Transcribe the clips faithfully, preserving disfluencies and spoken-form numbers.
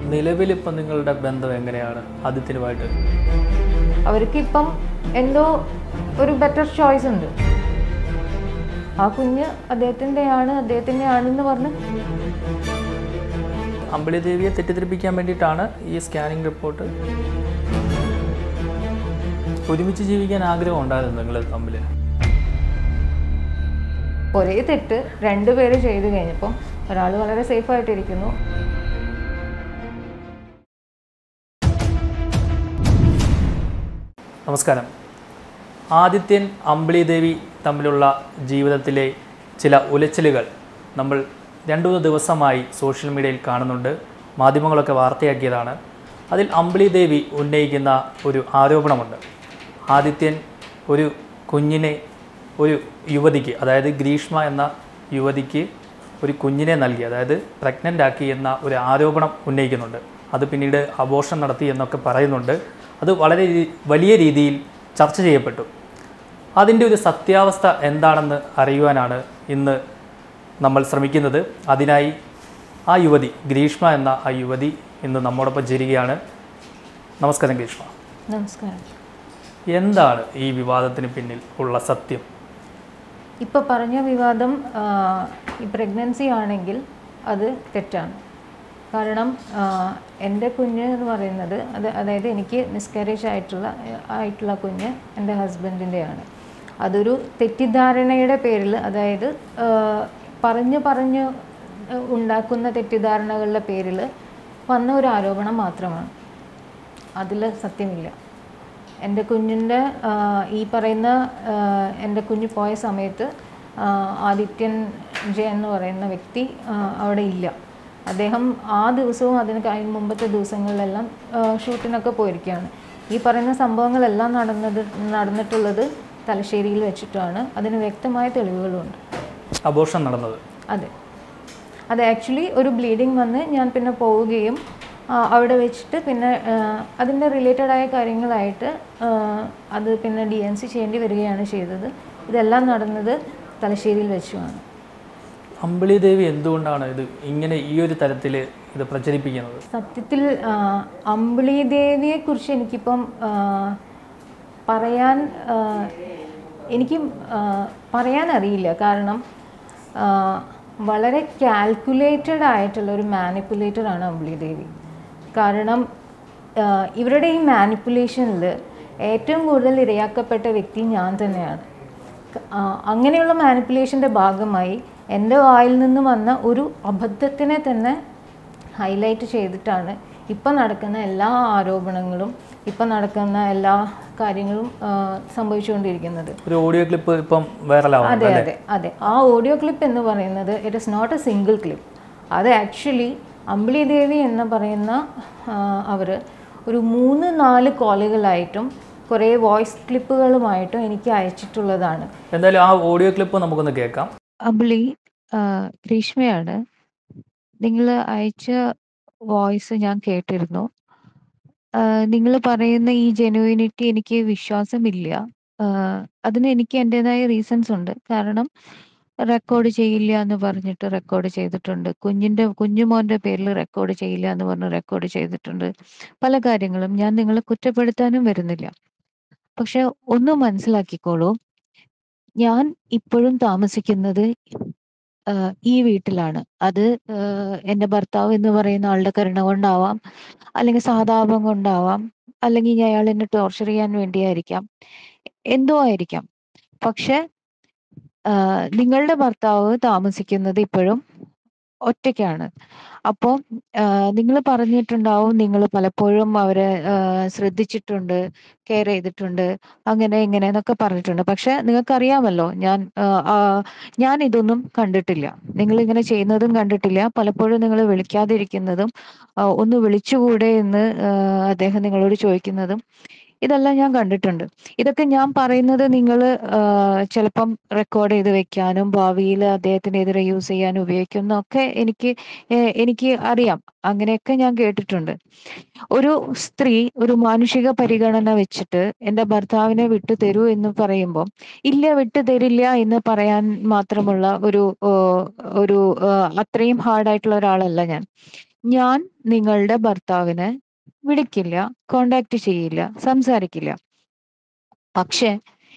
നിലവിലിപ്പം നിങ്ങളുടെ ബന്ധം എങ്ങനെയാണ് ആദിത്യനുമായിട്ട്? അവർക്കിപ്പം എന്തോ ഒരു ബെറ്റർ ചോയ്സ് ഉണ്ട്. ആ കുഞ്ഞ് അദ്ദേഹത്തിൻ്റെയാണ് അദ്ദേഹത്തിൻ്റെ ആണെന്ന് പറഞ്ഞ് അമ്പിളി ദേവിയെ തെറ്റിദ്ധരിപ്പിക്കാൻ വേണ്ടിയിട്ടാണ് ഈ സ്കാനിങ് റിപ്പോർട്ട്. ഒരുമിച്ച് ജീവിക്കാൻ ആഗ്രഹം ഉണ്ടായിരുന്നു നിങ്ങൾ തമ്മിൽ? ഒരേ തെറ്റ് രണ്ടുപേര് ചെയ്തു കഴിഞ്ഞപ്പം ഒരാൾ വളരെ സേഫായിട്ടിരിക്കുന്നു. നമസ്കാരം. ആദിത്യൻ അമ്പിളി ദേവി തമ്മിലുള്ള ജീവിതത്തിലെ ചില ഉലച്ചിലുകൾ നമ്മൾ രണ്ടു മൂന്ന് ദിവസമായി സോഷ്യൽ മീഡിയയിൽ കാണുന്നുണ്ട്. മാധ്യമങ്ങളൊക്കെ വാർത്തയാക്കിയതാണ്. അതിൽ അമ്പിളി ദേവി ഉന്നയിക്കുന്ന ഒരു ആരോപണമുണ്ട്. ആദിത്യൻ ഒരു കുഞ്ഞിനെ ഒരു യുവതിക്ക്, അതായത് ഗ്രീഷ്മ എന്ന യുവതിക്ക് ഒരു കുഞ്ഞിനെ നൽകി, അതായത് പ്രഗ്നൻ്റ് ആക്കി എന്ന ഒരു ആരോപണം ഉന്നയിക്കുന്നുണ്ട്. അത് പിന്നീട് അബോർഷൻ നടത്തി എന്നൊക്കെ പറയുന്നുണ്ട്. അത് വളരെ വലിയ രീതിയിൽ ചർച്ച ചെയ്യപ്പെട്ടു. അതിൻ്റെ ഒരു സത്യാവസ്ഥ എന്താണെന്ന് അറിയുവാനാണ് ഇന്ന് നമ്മൾ ശ്രമിക്കുന്നത്. അതിനായി ആ യുവതി, ഗ്രീഷ്മ എന്ന ആ യുവതി ഇന്ന് നമ്മോടൊപ്പം ചേരുകയാണ്. നമസ്കാരം ഗ്രീഷ്മ. നമസ്കാരം. എന്താണ് ഈ വിവാദത്തിന് പിന്നിൽ ഉള്ള സത്യം? ഇപ്പോൾ പറഞ്ഞ വിവാദം ഈ പ്രഗ്നൻസി ആണെങ്കിൽ അത് തെറ്റാണ്. കാരണം എൻ്റെ കുഞ്ഞ് എന്ന് പറയുന്നത് അത് അതായത് എനിക്ക് മിസ്കാരേജ് ആയിട്ടുള്ള ആയിട്ടുള്ള കുഞ്ഞ് എൻ്റെ ഹസ്ബൻഡിൻ്റെയാണ്. അതൊരു തെറ്റിദ്ധാരണയുടെ പേരിൽ, അതായത് പറഞ്ഞ് പറഞ്ഞ് ഉണ്ടാക്കുന്ന തെറ്റിദ്ധാരണകളുടെ പേരിൽ വന്ന ഒരു ആരോപണം മാത്രമാണ്. അതിൽ സത്യമില്ല. എൻ്റെ കുഞ്ഞിൻ്റെ ഈ പറയുന്ന എൻ്റെ കുഞ്ഞ് പോയ സമയത്ത് ആദിത്യൻ ജെ എന്ന് പറയുന്ന വ്യക്തി അവിടെ ഇല്ല. അദ്ദേഹം ആ ദിവസവും അതിന് കഴിഞ്ഞ മുമ്പത്തെ ദിവസങ്ങളിലെല്ലാം ഷൂട്ടിനൊക്കെ പോയിരിക്കുകയാണ്. ഈ പറയുന്ന സംഭവങ്ങളെല്ലാം നടന്നത് നടന്നിട്ടുള്ളത് തലശ്ശേരിയിൽ വെച്ചിട്ടാണ്. അതിന് വ്യക്തമായ തെളിവുകളുണ്ട്. അബോർഷൻ നടന്നത്? അതെ. അത് ആക്ച്വലി ഒരു ബ്ലീഡിങ് വന്ന് ഞാൻ പിന്നെ പോവുകയും അവിടെ വെച്ചിട്ട് പിന്നെ അതിൻ്റെ റിലേറ്റഡ് ആയ കാര്യങ്ങളായിട്ട് അത് പിന്നെ ഡി എൻ സി ചെയ്യേണ്ടി വരികയാണ് ചെയ്തത്. ഇതെല്ലാം നടന്നത് തലശ്ശേരിയിൽ വെച്ചുമാണ്. അമ്പിളി ദേവി എന്തുകൊണ്ടാണ് ഇത് ഇങ്ങനെ ഈ ഒരു തരത്തിൽ ഇത് പ്രചരിപ്പിക്കുന്നത്? സത്യത്തിൽ അമ്പിളി ദേവിയെക്കുറിച്ച് എനിക്കിപ്പം പറയാൻ എനിക്ക് പറയാൻ അറിയില്ല. കാരണം വളരെ കാൽക്കുലേറ്റഡ് ആയിട്ടുള്ള ഒരു മാനിപ്പുലേറ്ററാണ് അമ്പിളി ദേവി. കാരണം ഇവരുടെ ഈ മാനിപ്പുലേഷനിൽ ഏറ്റവും കൂടുതൽ ഇരയാക്കപ്പെട്ട വ്യക്തി ഞാൻ തന്നെയാണ്. അങ്ങനെയുള്ള മാനിപ്പുലേഷൻ്റെ ഭാഗമായി എൻ്റെ വായിൽ നിന്ന് വന്ന ഒരു അബദ്ധത്തിനെ തന്നെ ഹൈലൈറ്റ് ചെയ്തിട്ടാണ് ഇപ്പം നടക്കുന്ന എല്ലാ ആരോപണങ്ങളും ഇപ്പം നടക്കുന്ന എല്ലാ കാര്യങ്ങളും സംഭവിച്ചുകൊണ്ടിരിക്കുന്നത്. ഒരു ഓഡിയോ ക്ലിപ്പ് ഇപ്പം വൈറലാവുന്നു. അതെ അതെ അതെ ആ ഓഡിയോ ക്ലിപ്പ് എന്ന് പറയുന്നത് it is not a single clip. അത് ആക്ച്വലി അമ്പിളി ദേവി എന്ന് പറയുന്ന അവർ ഒരു മൂന്ന് നാല് കോളുകളായിട്ടും കുറേ വോയിസ് ക്ലിപ്പുകളുമായിട്ടും എനിക്ക് അയച്ചിട്ടുള്ളതാണ്. എന്തായാലും ആ ഓഡിയോ ക്ലിപ്പ് നമുക്കൊന്ന് കേൾക്കാം. അമ്പിളി, ഗ്രീഷ്മയാണ്. നിങ്ങൾ അയച്ച വോയിസ് ഞാൻ കേട്ടിരുന്നു. നിങ്ങൾ പറയുന്ന ഈ ജെനുവിനിറ്റി എനിക്ക് വിശ്വാസമില്ല. അതിന് എനിക്ക് എൻ്റെതായ റീസൺസ് ഉണ്ട്. കാരണം റെക്കോർഡ് ചെയ്യില്ല എന്ന് പറഞ്ഞിട്ട് റെക്കോർഡ് ചെയ്തിട്ടുണ്ട്. കുഞ്ഞിൻ്റെ കുഞ്ഞുമോൻ്റെ പേരിൽ റെക്കോർഡ് ചെയ്യില്ല എന്ന് പറഞ്ഞ് റെക്കോർഡ് ചെയ്തിട്ടുണ്ട്. പല കാര്യങ്ങളും ഞാൻ നിങ്ങളെ കുറ്റപ്പെടുത്താനും വരുന്നില്ല. പക്ഷെ ഒന്ന് മനസ്സിലാക്കിക്കോളൂ, ഞാൻ ഇപ്പോഴും താമസിക്കുന്നത് ഈ വീട്ടിലാണ്. അത് എൻ്റെ ഭർത്താവ് എന്ന് പറയുന്ന ആളുടെ കരുണ കൊണ്ടാവാം, അല്ലെങ്കിൽ സഹതാപം കൊണ്ടാവാം, അല്ലെങ്കിൽ അയാൾ എന്നെ ടോർച്ചർ ചെയ്യാൻ വേണ്ടിയായിരിക്കാം, എന്തോ ആയിരിക്കാം. പക്ഷെ നിങ്ങളുടെ ഭർത്താവ് താമസിക്കുന്നത് ഇപ്പോഴും ഒറ്റയ്ക്കാണ്. അപ്പോൾ നിങ്ങൾ പറഞ്ഞിട്ടുണ്ടാവും നിങ്ങൾ പലപ്പോഴും അവരെ ശ്രദ്ധിച്ചിട്ടുണ്ട്, കെയർ ചെയ്തിട്ടുണ്ട്, അങ്ങനെ ഇങ്ങനെ എന്നൊക്കെ പറഞ്ഞിട്ടുണ്ട്. പക്ഷെ നിങ്ങൾക്കറിയാമല്ലോ, ഞാൻ ഞാൻ ഇതൊന്നും കണ്ടിട്ടില്ല. നിങ്ങളിങ്ങനെ ചെയ്യുന്നതും കണ്ടിട്ടില്ല. പലപ്പോഴും നിങ്ങൾ വിളിക്കാതിരിക്കുന്നതും ഒന്ന് വിളിച്ചുകൂടെ എന്ന് അദ്ദേഹം നിങ്ങളോട് ചോദിക്കുന്നതും ഇതെല്ലാം ഞാൻ കണ്ടിട്ടുണ്ട്. ഇതൊക്കെ ഞാൻ പറയുന്നത് നിങ്ങൾ ചിലപ്പം റെക്കോർഡ് ചെയ്ത് വെക്കാനും ഭാവിയിൽ അദ്ദേഹത്തിനെതിരെ യൂസ് ചെയ്യാനും ഉപയോഗിക്കുന്നൊക്കെ എനിക്ക് എനിക്ക് അറിയാം. അങ്ങനെയൊക്കെ ഞാൻ കേട്ടിട്ടുണ്ട്. ഒരു സ്ത്രീ ഒരു മാനുഷിക പരിഗണന വെച്ചിട്ട് എൻ്റെ ഭർത്താവിനെ വിട്ടു തരൂ എന്ന് പറയുമ്പോൾ ഇല്ല, വിട്ടു തരില്ല എന്ന് പറയാൻ മാത്രമുള്ള ഒരു ഒരു അത്രയും ഹാർഡായിട്ടുള്ള ഒരാളല്ല ഞാൻ. ഞാൻ നിങ്ങളുടെ ഭർത്താവിനെ വിളിക്കില്ല, കോണ്ടാക്ട് ചെയ്യില്ല, സംസാരിക്കില്ല. പക്ഷെ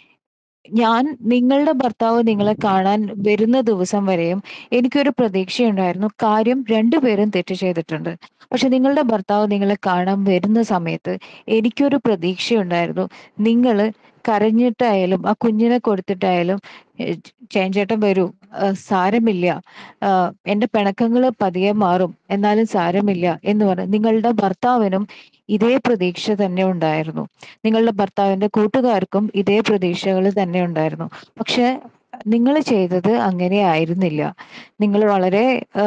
ഞാൻ നിങ്ങളുടെ ഭർത്താവ് നിങ്ങളെ കാണാൻ വരുന്ന ദിവസം വരെയും എനിക്കൊരു പ്രതീക്ഷയുണ്ടായിരുന്നു. കാര്യം രണ്ടുപേരും തെറ്റ് ചെയ്തിട്ടുണ്ട്. പക്ഷെ നിങ്ങളുടെ ഭർത്താവ് നിങ്ങളെ കാണാൻ വരുന്ന സമയത്ത് എനിക്കൊരു പ്രതീക്ഷയുണ്ടായിരുന്നു. നിങ്ങള് കരഞ്ഞിട്ടായാലും ആ കുഞ്ഞിനെ കൊടുത്തിട്ടായാലും "ഏഹ് ചേഞ്ചേട്ടൻ വരൂ, ആഹ് സാരമില്ല, ആഹ് എന്റെ പിണക്കങ്ങള് പതിയെ മാറും, എന്നാലും സാരമില്ല" എന്ന് പറഞ്ഞ് നിങ്ങളുടെ ഭർത്താവിനും ഇതേ പ്രതീക്ഷ തന്നെ ഉണ്ടായിരുന്നു. നിങ്ങളുടെ ഭർത്താവിന്റെ കൂട്ടുകാർക്കും ഇതേ പ്രതീക്ഷകൾ തന്നെ ഉണ്ടായിരുന്നു. പക്ഷെ നിങ്ങൾ ചെയ്തത് അങ്ങനെ ആയിരുന്നില്ല. നിങ്ങൾ വളരെ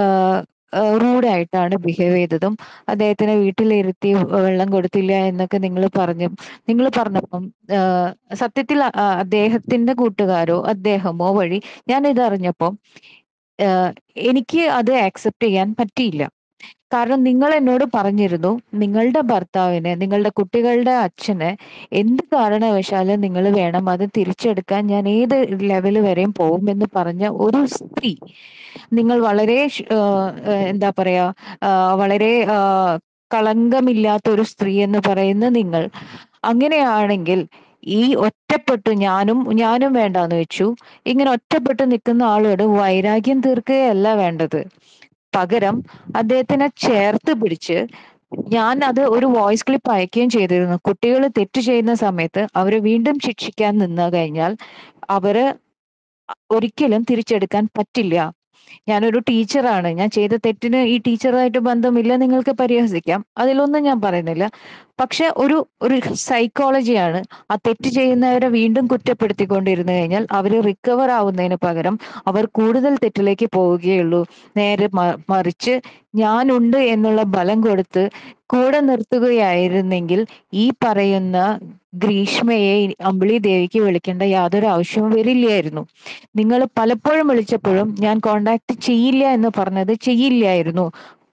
റൂഡായിട്ടാണ് ബിഹേവ് ചെയ്തതും അദ്ദേഹത്തിനെ വീട്ടിലിരുത്തി വെള്ളം കൊടുത്തില്ല എന്നൊക്കെ നിങ്ങൾ പറഞ്ഞു. നിങ്ങൾ പറഞ്ഞപ്പം ആഹ് സത്യത്തിൽ അ അദ്ദേഹത്തിന്റെ കൂട്ടുകാരോ അദ്ദേഹമോ വഴി ഞാനിത് അറിഞ്ഞപ്പം ആഹ് എനിക്ക് അത് ആക്സെപ്റ്റ് ചെയ്യാൻ പറ്റിയില്ല. കാരണം നിങ്ങൾ എന്നോട് പറഞ്ഞിരുന്നു, നിങ്ങളുടെ ഭർത്താവിനെ, നിങ്ങളുടെ കുട്ടികളുടെ അച്ഛനെ എന്ത് കാരണവശാലും നിങ്ങൾ വേണം അത് തിരിച്ചെടുക്കാൻ, ഞാൻ ഏത് ലെവൽ വരെയും പോകുമെന്ന് പറഞ്ഞ ഒരു സ്ത്രീ. നിങ്ങൾ വളരെ ഷ് ആഹ് ഏഹ് എന്താ പറയാ, ആഹ് വളരെ ആഹ് കളങ്കമില്ലാത്ത ഒരു സ്ത്രീ എന്ന് പറയുന്ന നിങ്ങൾ, അങ്ങനെയാണെങ്കിൽ ഈ ഒറ്റപ്പെട്ടു ഞാനും ഞാനും വേണ്ടാന്ന് വെച്ചു. ഇങ്ങനെ ഒറ്റപ്പെട്ട് നിൽക്കുന്ന ആളോട് വൈരാഗ്യം തീർക്കുകയല്ല വേണ്ടത്. പകരം അദ്ദേഹത്തിനെ ചേർത്ത് പിടിച്ച്, ഞാൻ അത് ഒരു വോയിസ് ക്ലിപ്പ് അയക്കുകയും ചെയ്തിരുന്നു. കുട്ടികൾ തെറ്റ് ചെയ്യുന്ന സമയത്ത് അവരെ വീണ്ടും ശിക്ഷിക്കാൻ നിന്ന് കഴിഞ്ഞാൽ അവര് ഒരിക്കലും തിരിച്ചെടുക്കാൻ പറ്റില്ല. ഞാനൊരു ടീച്ചറാണ്. ഞാൻ ചെയ്ത തെറ്റിന് ഈ ടീച്ചറുമായിട്ട് ബന്ധമില്ല, നിങ്ങൾക്ക് പരിഹസിക്കാം. അതിലൊന്നും ഞാൻ പറയുന്നില്ല. പക്ഷെ ഒരു ഒരു സൈക്കോളജിയാണ്. ആ തെറ്റ് ചെയ്യുന്നവരെ വീണ്ടും കുറ്റപ്പെടുത്തിക്കൊണ്ടിരുന്നു കഴിഞ്ഞാൽ അവര് റിക്കവർ ആവുന്നതിന് പകരം അവർ കൂടുതൽ തെറ്റിലേക്ക് പോവുകയുള്ളൂ. നേരെ മ മറിച്ച് ഞാനുണ്ട് എന്നുള്ള ബലം കൊടുത്ത് കൂടെ നിർത്തുകയായിരുന്നെങ്കിൽ ഈ പറയുന്ന ഗ്രീഷ്മയെ അമ്പിളി ദേവിക്ക് വിളിക്കേണ്ട യാതൊരു ആവശ്യവും വരില്ലായിരുന്നു. നിങ്ങൾ പലപ്പോഴും വിളിച്ചപ്പോഴും ഞാൻ കോണ്ടാക്ട് ചെയ്യില്ല എന്ന് പറഞ്ഞത് ചെയ്യില്ലായിരുന്നു.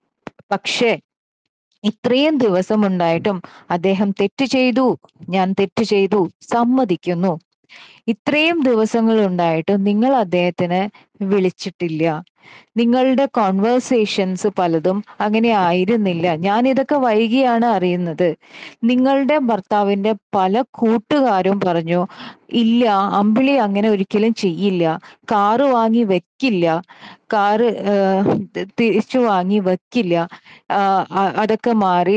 പക്ഷേ ഇത്രയും ദിവസം ഉണ്ടായിട്ടും അദ്ദേഹം തെറ്റ് ചെയ്തു, ഞാൻ തെറ്റ് ചെയ്തു, സമ്മതിക്കുന്നു. ഇത്രയും ദിവസങ്ങൾ ഉണ്ടായിട്ടും നിങ്ങൾ അദ്ദേഹത്തിനെ വിളിച്ചിട്ടില്ല. നിങ്ങളുടെ കോൺവേഴ്സേഷൻസ് പലതും അങ്ങനെ ആയിരുന്നില്ല. ഞാൻ ഇതൊക്കെ വൈകിയാണ് അറിയുന്നത്. നിങ്ങളുടെ ഭർത്താവിന്റെ പല കൂട്ടുകാരും പറഞ്ഞു, ഇല്ല അമ്പിളി അങ്ങനെ ഒരിക്കലും ചെയ്യില്ല, കാറ് വാങ്ങി വെക്കില്ല, കാറ് ഏഹ് തിരിച്ചു വാങ്ങി വെക്കില്ല, ആഹ് അ- അതൊക്കെ മാറി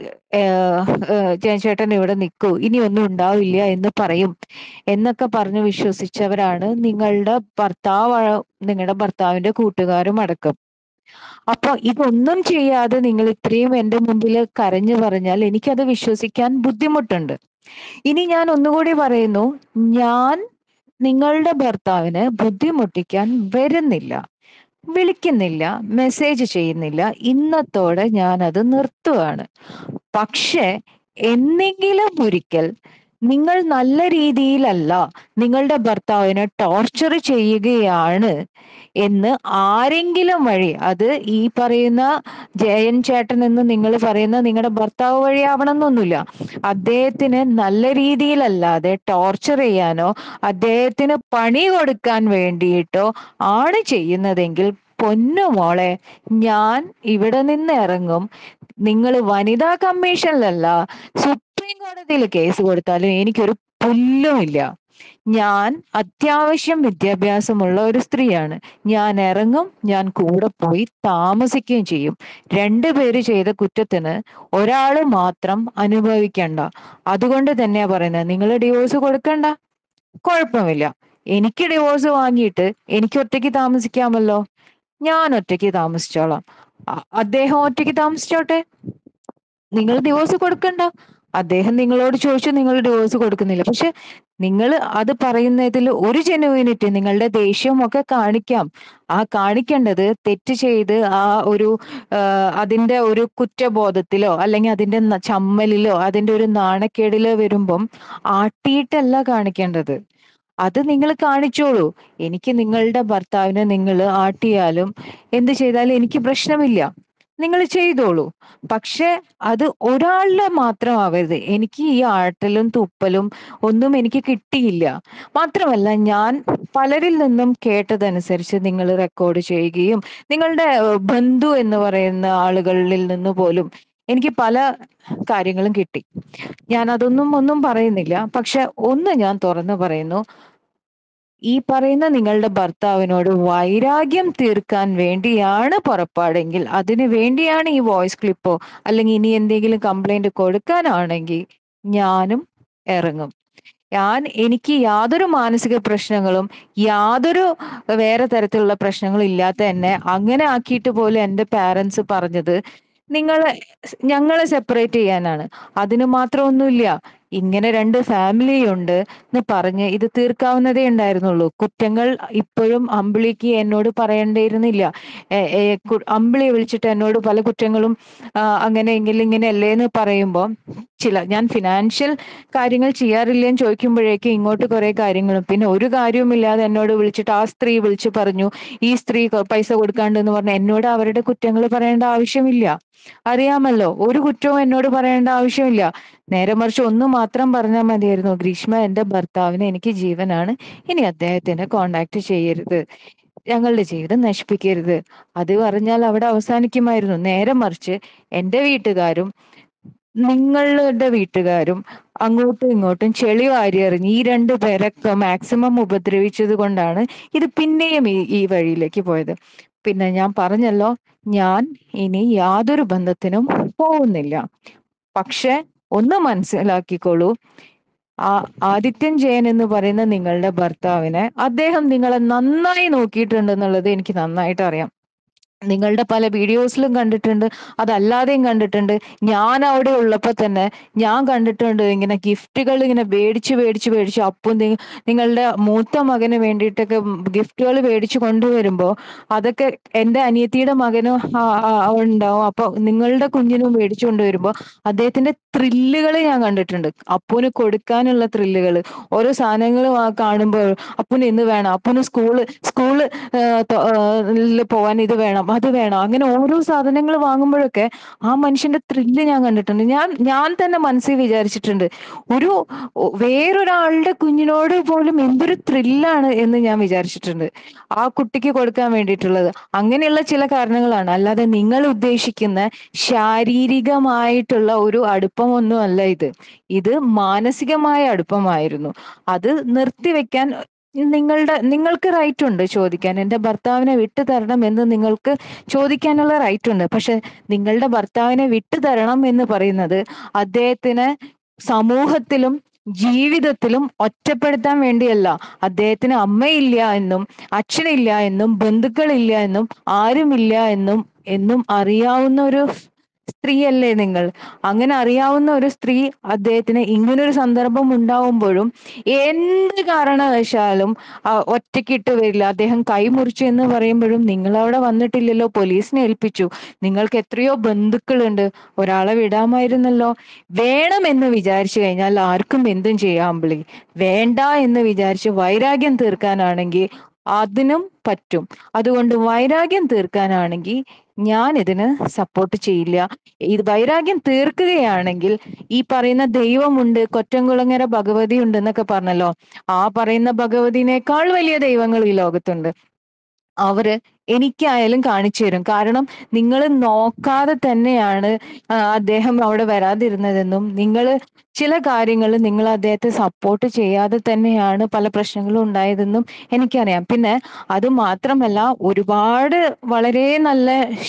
ചേട്ടൻ ഇവിടെ നിൽക്കൂ, ഇനി ഒന്നും ഉണ്ടാവില്ല എന്ന് പറയും എന്നൊക്കെ പറഞ്ഞ് വിശ്വസിച്ചവരാണ് നിങ്ങളുടെ ഭർത്താവ്, നിങ്ങളുടെ ഭർത്താവിന്റെ കൂട്ടുകാരും അടക്കം. അപ്പൊ ഇതൊന്നും ചെയ്യാതെ നിങ്ങൾ ഇത്രയും എന്റെ മുമ്പിൽ കരഞ്ഞു പറഞ്ഞാൽ എനിക്കത് വിശ്വസിക്കാൻ ബുദ്ധിമുട്ടുണ്ട്. ഇനി ഞാൻ ഒന്നുകൂടി പറയുന്നു, ഞാൻ നിങ്ങളുടെ ഭർത്താവിന് ബുദ്ധിമുട്ടിക്കാൻ വരുന്നില്ല, വിളിക്കുന്നില്ല, മെസ്സേജ് ചെയ്യുന്നില്ല. ഇന്നത്തോടെ ഞാൻ അത് നിർത്തുകയാണ്. പക്ഷെ എന്നെങ്കിലും ഒരിക്കൽ നിങ്ങൾ നല്ല രീതിയിലല്ല, നിങ്ങളുടെ ഭർത്താവിനെ ടോർച്ചർ ചെയ്യുകയാണ് എന്ന് ആരെങ്കിലും വഴി, അത് ഈ പറയുന്ന ജയൻ ചേട്ടൻ എന്ന് നിങ്ങൾ പറയുന്ന നിങ്ങളുടെ ഭർത്താവ് വഴിയാവണമെന്നൊന്നുമില്ല, അദ്ദേഹത്തിന് നല്ല രീതിയിലല്ലാതെ ടോർച്ചർ ചെയ്യാനോ അദ്ദേഹത്തിന് പണി കൊടുക്കാൻ വേണ്ടിയിട്ടോ ആണ് ചെയ്യുന്നതെങ്കിൽ പൊന്നു മോളെ, ഞാൻ ഇവിടെ നിന്ന് ഇറങ്ങും. നിങ്ങൾ വനിതാ കമ്മീഷനിലല്ല, സുപ്രീം കോടതിയിൽ കേസ് കൊടുത്താലും എനിക്കൊരു പുല്ലുമില്ല. ഞാൻ അത്യാവശ്യം വിദ്യാഭ്യാസമുള്ള ഒരു സ്ത്രീയാണ്. ഞാൻ ഇറങ്ങും, ഞാൻ കൂടെ പോയി താമസിക്കുകയും ചെയ്യും. രണ്ടുപേര് ചെയ്ത കുറ്റത്തിന് ഒരാള് മാത്രം അനുഭവിക്കണ്ട. അതുകൊണ്ട് തന്നെയാ പറയുന്നത്, നിങ്ങൾ ഡിവോഴ്സ് കൊടുക്കണ്ട, കുഴപ്പമില്ല. എനിക്ക് ഡിവോഴ്സ് വാങ്ങിയിട്ട് എനിക്ക് ഒറ്റയ്ക്ക് താമസിക്കാമല്ലോ. ഞാൻ ഒറ്റയ്ക്ക് താമസിച്ചോളാം. അ- അദ്ദേഹം ഒറ്റയ്ക്ക് താമസിച്ചോട്ടെ. നിങ്ങൾ ഡിവോഴ്സ് കൊടുക്കണ്ട. അദ്ദേഹം നിങ്ങളോട് ചോദിച്ചു, നിങ്ങൾ ഡിവോഴ്സ് കൊടുക്കുന്നില്ല. പക്ഷെ നിങ്ങൾ അത് പറയുന്നതിൽ ഒരു ജെനുവിനിറ്റി, നിങ്ങളുടെ ദേഷ്യവും ഒക്കെ കാണിക്കാം. ആ കാണിക്കേണ്ടത് തെറ്റ് ചെയ്ത് ആ ഒരു ആഹ് അതിന്റെ ഒരു കുറ്റബോധത്തിലോ അല്ലെങ്കിൽ അതിന്റെ ന- ചമ്മലിലോ അതിന്റെ ഒരു നാണക്കേടിലോ വരുമ്പം ആട്ടിയിട്ടല്ല കാണിക്കേണ്ടത്. അത് നിങ്ങൾ കാണിച്ചോളൂ. എനിക്ക് നിങ്ങളുടെ ഭർത്താവിനെ നിങ്ങൾ ആട്ടിയാലും എന്ത് ചെയ്താലും എനിക്ക് പ്രശ്നമില്ല. നിങ്ങൾ ചെയ്തോളൂ. പക്ഷെ അത് ഒരാളുടെ മാത്രം ആവരുത്. എനിക്ക് ഈ ആട്ടലും തുപ്പലും ഒന്നും എനിക്ക് കിട്ടിയില്ല. മാത്രമല്ല ഞാൻ പലരിൽ നിന്നും കേട്ടതനുസരിച്ച് നിങ്ങൾ റെക്കോർഡ് ചെയ്യുകയും നിങ്ങളുടെ ഏഹ്, ബന്ധു എന്ന് പറയുന്ന ആളുകളിൽ നിന്ന് പോലും എനിക്ക് പല കാര്യങ്ങളും കിട്ടി. ഞാൻ അതൊന്നും ഒന്നും പറയുന്നില്ല. പക്ഷെ ഒന്ന് ഞാൻ തുറന്നു പറയുന്നു. ഈ പറയുന്ന നിങ്ങളുടെ ഭർത്താവിനോട് വൈരാഗ്യം തീർക്കാൻ വേണ്ടിയാണ് പുറപ്പാടെങ്കിൽ, അതിന് വേണ്ടിയാണ് ഈ വോയിസ് ക്ലിപ്പോ അല്ലെങ്കിൽ ഇനി എന്തെങ്കിലും കംപ്ലൈന്റ് കൊടുക്കാനാണെങ്കിൽ ഞാനും ഇറങ്ങും. ഞാൻ എനിക്ക് യാതൊരു മാനസിക പ്രശ്നങ്ങളും യാതൊരു വേറെ തരത്തിലുള്ള പ്രശ്നങ്ങളും ഇല്ലാത്ത എന്നെ അങ്ങനെ ആക്കിയിട്ട് പോലും എന്റെ പാരന്റ്സ് പറഞ്ഞത് നിങ്ങളെ ഞങ്ങളെ സെപ്പറേറ്റ് ചെയ്യാനാണ്. അതിന് മാത്രമൊന്നുമില്ല. ഇങ്ങനെ രണ്ട് ഫാമിലി ഉണ്ട് എന്ന് പറഞ്ഞ് ഇത് തീർക്കാവുന്നതേ ഉണ്ടായിരുന്നുള്ളൂ. കുറ്റങ്ങൾ ഇപ്പോഴും അമ്പിളിക്ക് എന്നോട് പറയേണ്ടിയിരുന്നില്ല. എ എ കു അമ്പിളിയെ വിളിച്ചിട്ട് എന്നോട് പല കുറ്റങ്ങളും ആഹ് അങ്ങനെയെങ്കിൽ ഇങ്ങനെയല്ലേ എന്ന് പറയുമ്പോ ചില ഞാൻ ഫിനാൻഷ്യൽ കാര്യങ്ങൾ ചെയ്യാറില്ലേന്ന് ചോദിക്കുമ്പോഴേക്കും ഇങ്ങോട്ട് കുറെ കാര്യങ്ങളും പിന്നെ ഒരു കാര്യവുമില്ലാതെ എന്നോട് വിളിച്ചിട്ട് ആ സ്ത്രീ വിളിച്ചു പറഞ്ഞു ഈ സ്ത്രീ കൊ- പൈസ കൊടുക്കാണ്ടെന്ന് പറഞ്ഞ് എന്നോട് അവരുടെ കുറ്റങ്ങൾ പറയേണ്ട ആവശ്യമില്ല. അറിയാമല്ലോ, ഒരു കുറ്റവും എന്നോട് പറയേണ്ട ആവശ്യമില്ല. നേരെ മറിച്ച് ഒന്ന് മാത്രം പറഞ്ഞാൽ മതിയായിരുന്നു, ഗ്രീഷ്മ എന്റെ ഭർത്താവിന് എനിക്ക് ജീവനാണ്, ഇനി അദ്ദേഹത്തിനെ കോണ്ടാക്ട് ചെയ്യരുത്, ഞങ്ങളുടെ ജീവിതം നശിപ്പിക്കരുത്. അത് പറഞ്ഞാൽ അവിടെ അവസാനിക്കുമായിരുന്നു. നേരെ മറിച്ച് എന്റെ വീട്ടുകാരും നിങ്ങളുടെ വീട്ടുകാരും അങ്ങോട്ടും ഇങ്ങോട്ടും ചെളി വാരി എറിഞ്ഞ് ഈ രണ്ടു പേരൊക്കെ മാക്സിമം ഉപദ്രവിച്ചത് കൊണ്ടാണ് ഇത് പിന്നെയും ഈ ഈ വഴിയിലേക്ക് പോയത്. പിന്നെ ഞാൻ പറഞ്ഞല്ലോ, ഞാൻ ഇനി യാതൊരു ബന്ധത്തിനും പോകുന്നില്ല. പക്ഷെ ഒന്ന് മനസ്സിലാക്കിക്കോളൂ, ആ ആദിത്യൻ ജയൻ എന്ന് പറയുന്ന നിങ്ങളുടെ ഭർത്താവിനെ അദ്ദേഹം നിങ്ങളെ നന്നായി നോക്കിയിട്ടുണ്ടെന്നുള്ളത് എനിക്ക് നന്നായിട്ട് അറിയാം. നിങ്ങളുടെ പല വീഡിയോസിലും കണ്ടിട്ടുണ്ട്, അതല്ലാതെയും കണ്ടിട്ടുണ്ട്. ഞാൻ അവിടെ ഉള്ളപ്പോ തന്നെ ഞാൻ കണ്ടിട്ടുണ്ട് ഇങ്ങനെ ഗിഫ്റ്റുകൾ ഇങ്ങനെ വേടിച്ച് വേടിച്ച് വേടിച്ച് അപ്പു നി- നിങ്ങളുടെ മൂത്ത മകന് വേണ്ടിയിട്ടൊക്കെ ഗിഫ്റ്റുകൾ വേടിച്ച് കൊണ്ടുവരുമ്പോ അതൊക്കെ എന്റെ അനിയത്തിയുടെ മകനും ആ, ആ, ഉണ്ടാവും. അപ്പൊ നിങ്ങളുടെ കുഞ്ഞിനും മേടിച്ചു കൊണ്ടുവരുമ്പോ അദ്ദേഹത്തിന്റെ ത്രില്ലുകൾ ഞാൻ കണ്ടിട്ടുണ്ട്. അപ്പുവിന് കൊടുക്കാനുള്ള ത്രില്ലുകൾ, ഓരോ സാധനങ്ങൾ കാണുമ്പോൾ അപ്പുന് ഇന്ന് വേണം, അപ്പുന് സ്കൂള് സ്കൂള് പോവാൻ ഇത് വേണം അത് വേണം, അങ്ങനെ ഓരോ സാധനങ്ങൾ വാങ്ങുമ്പോഴൊക്കെ ആ മനുഷ്യന്റെ ത്രില്ല് ഞാൻ കണ്ടിട്ടുണ്ട്. ഞാൻ ഞാൻ തന്നെ മനസ്സിൽ വിചാരിച്ചിട്ടുണ്ട്, ഒരു ഒ- വേറൊരാളുടെ കുഞ്ഞിനോട് പോലും എന്തൊരു ത്രില്ലാണ് എന്ന് ഞാൻ വിചാരിച്ചിട്ടുണ്ട് ആ കുട്ടിക്ക് കൊടുക്കാൻ വേണ്ടിയിട്ടുള്ളത്. അങ്ങനെയുള്ള ചില കാരണങ്ങളാണ്, അല്ലാതെ നിങ്ങൾ ഉദ്ദേശിക്കുന്ന ശാരീരികമായിട്ടുള്ള ഒരു അടുപ്പമൊന്നും അല്ല ഇത്. ഇത് മാനസികമായ അടുപ്പമായിരുന്നു. അത് നിർത്തിവെക്കാൻ നിങ്ങളുടെ നിങ്ങൾക്ക് റൈറ്റ് ഉണ്ട് ചോദിക്കാൻ. എന്റെ ഭർത്താവിനെ വിട്ടു തരണം എന്ന് നിങ്ങൾക്ക് ചോദിക്കാനുള്ള റൈറ്റ് ഉണ്ട്. പക്ഷെ നിങ്ങളുടെ ഭർത്താവിനെ വിട്ടു തരണം എന്ന് പറയുന്നത് അദ്ദേഹത്തിന് സമൂഹത്തിലും ജീവിതത്തിലും ഒറ്റപ്പെടുത്താൻ വേണ്ടിയല്ല. അദ്ദേഹത്തിന് അമ്മയില്ല എന്നും അച്ഛനില്ല എന്നും ബന്ധുക്കളില്ല എന്നും ആരുമില്ല എന്നും എന്നും അറിയാവുന്ന ഒരു സ്ത്രീയല്ലേ നിങ്ങൾ. അങ്ങനെ അറിയാവുന്ന ഒരു സ്ത്രീ അദ്ദേഹത്തിന് ഇങ്ങനൊരു സന്ദർഭം ഉണ്ടാവുമ്പോഴും എന്ത് കാരണവശാലും ആ, ഒറ്റയ്ക്കിട്ട് വരില്ല. അദ്ദേഹം കൈമുറിച്ചു എന്ന് പറയുമ്പോഴും നിങ്ങൾ അവിടെ വന്നിട്ടില്ലല്ലോ, പോലീസിനെ ഏൽപ്പിച്ചു. നിങ്ങൾക്ക് എത്രയോ ബന്ധുക്കളുണ്ട്, ഒരാളെ വിടാമായിരുന്നല്ലോ. വേണമെന്ന് വിചാരിച്ചു കഴിഞ്ഞാൽ ആർക്കും എന്തും ചെയ്യാം അമ്പിളി. വേണ്ട എന്ന് വിചാരിച്ച് വൈരാഗ്യം തീർക്കാനാണെങ്കിൽ അതിനും പറ്റും. അതുകൊണ്ട് വൈരാഗ്യം തീർക്കാനാണെങ്കിൽ ഞാൻ ഇതിന് സപ്പോർട്ട് ചെയ്യില്ല. ഇത് വൈരാഗ്യം തീർക്കുകയാണെങ്കിൽ ഈ പറയുന്ന ദൈവമുണ്ട്, കൊറ്റംകുളങ്ങര ഭഗവതി ഉണ്ട് എന്നൊക്കെ പറഞ്ഞല്ലോ, ആ പറയുന്ന ഭഗവതിനേക്കാൾ വലിയ ദൈവങ്ങൾ ഈ ലോകത്തുണ്ട്. അവര് എനിക്കായാലും കാണിച്ചു തരും. കാരണം നിങ്ങൾ നോക്കാതെ തന്നെയാണ് ആ, അദ്ദേഹം അവിടെ വരാതിരുന്നതെന്നും നിങ്ങൾ ചില കാര്യങ്ങൾ നിങ്ങൾ അദ്ദേഹത്തെ സപ്പോർട്ട് ചെയ്യാതെ തന്നെയാണ് പല പ്രശ്നങ്ങളും ഉണ്ടായതെന്നും എനിക്കറിയാം. പിന്നെ അത് മാത്രമല്ല, ഒരുപാട് വളരെ നല്ല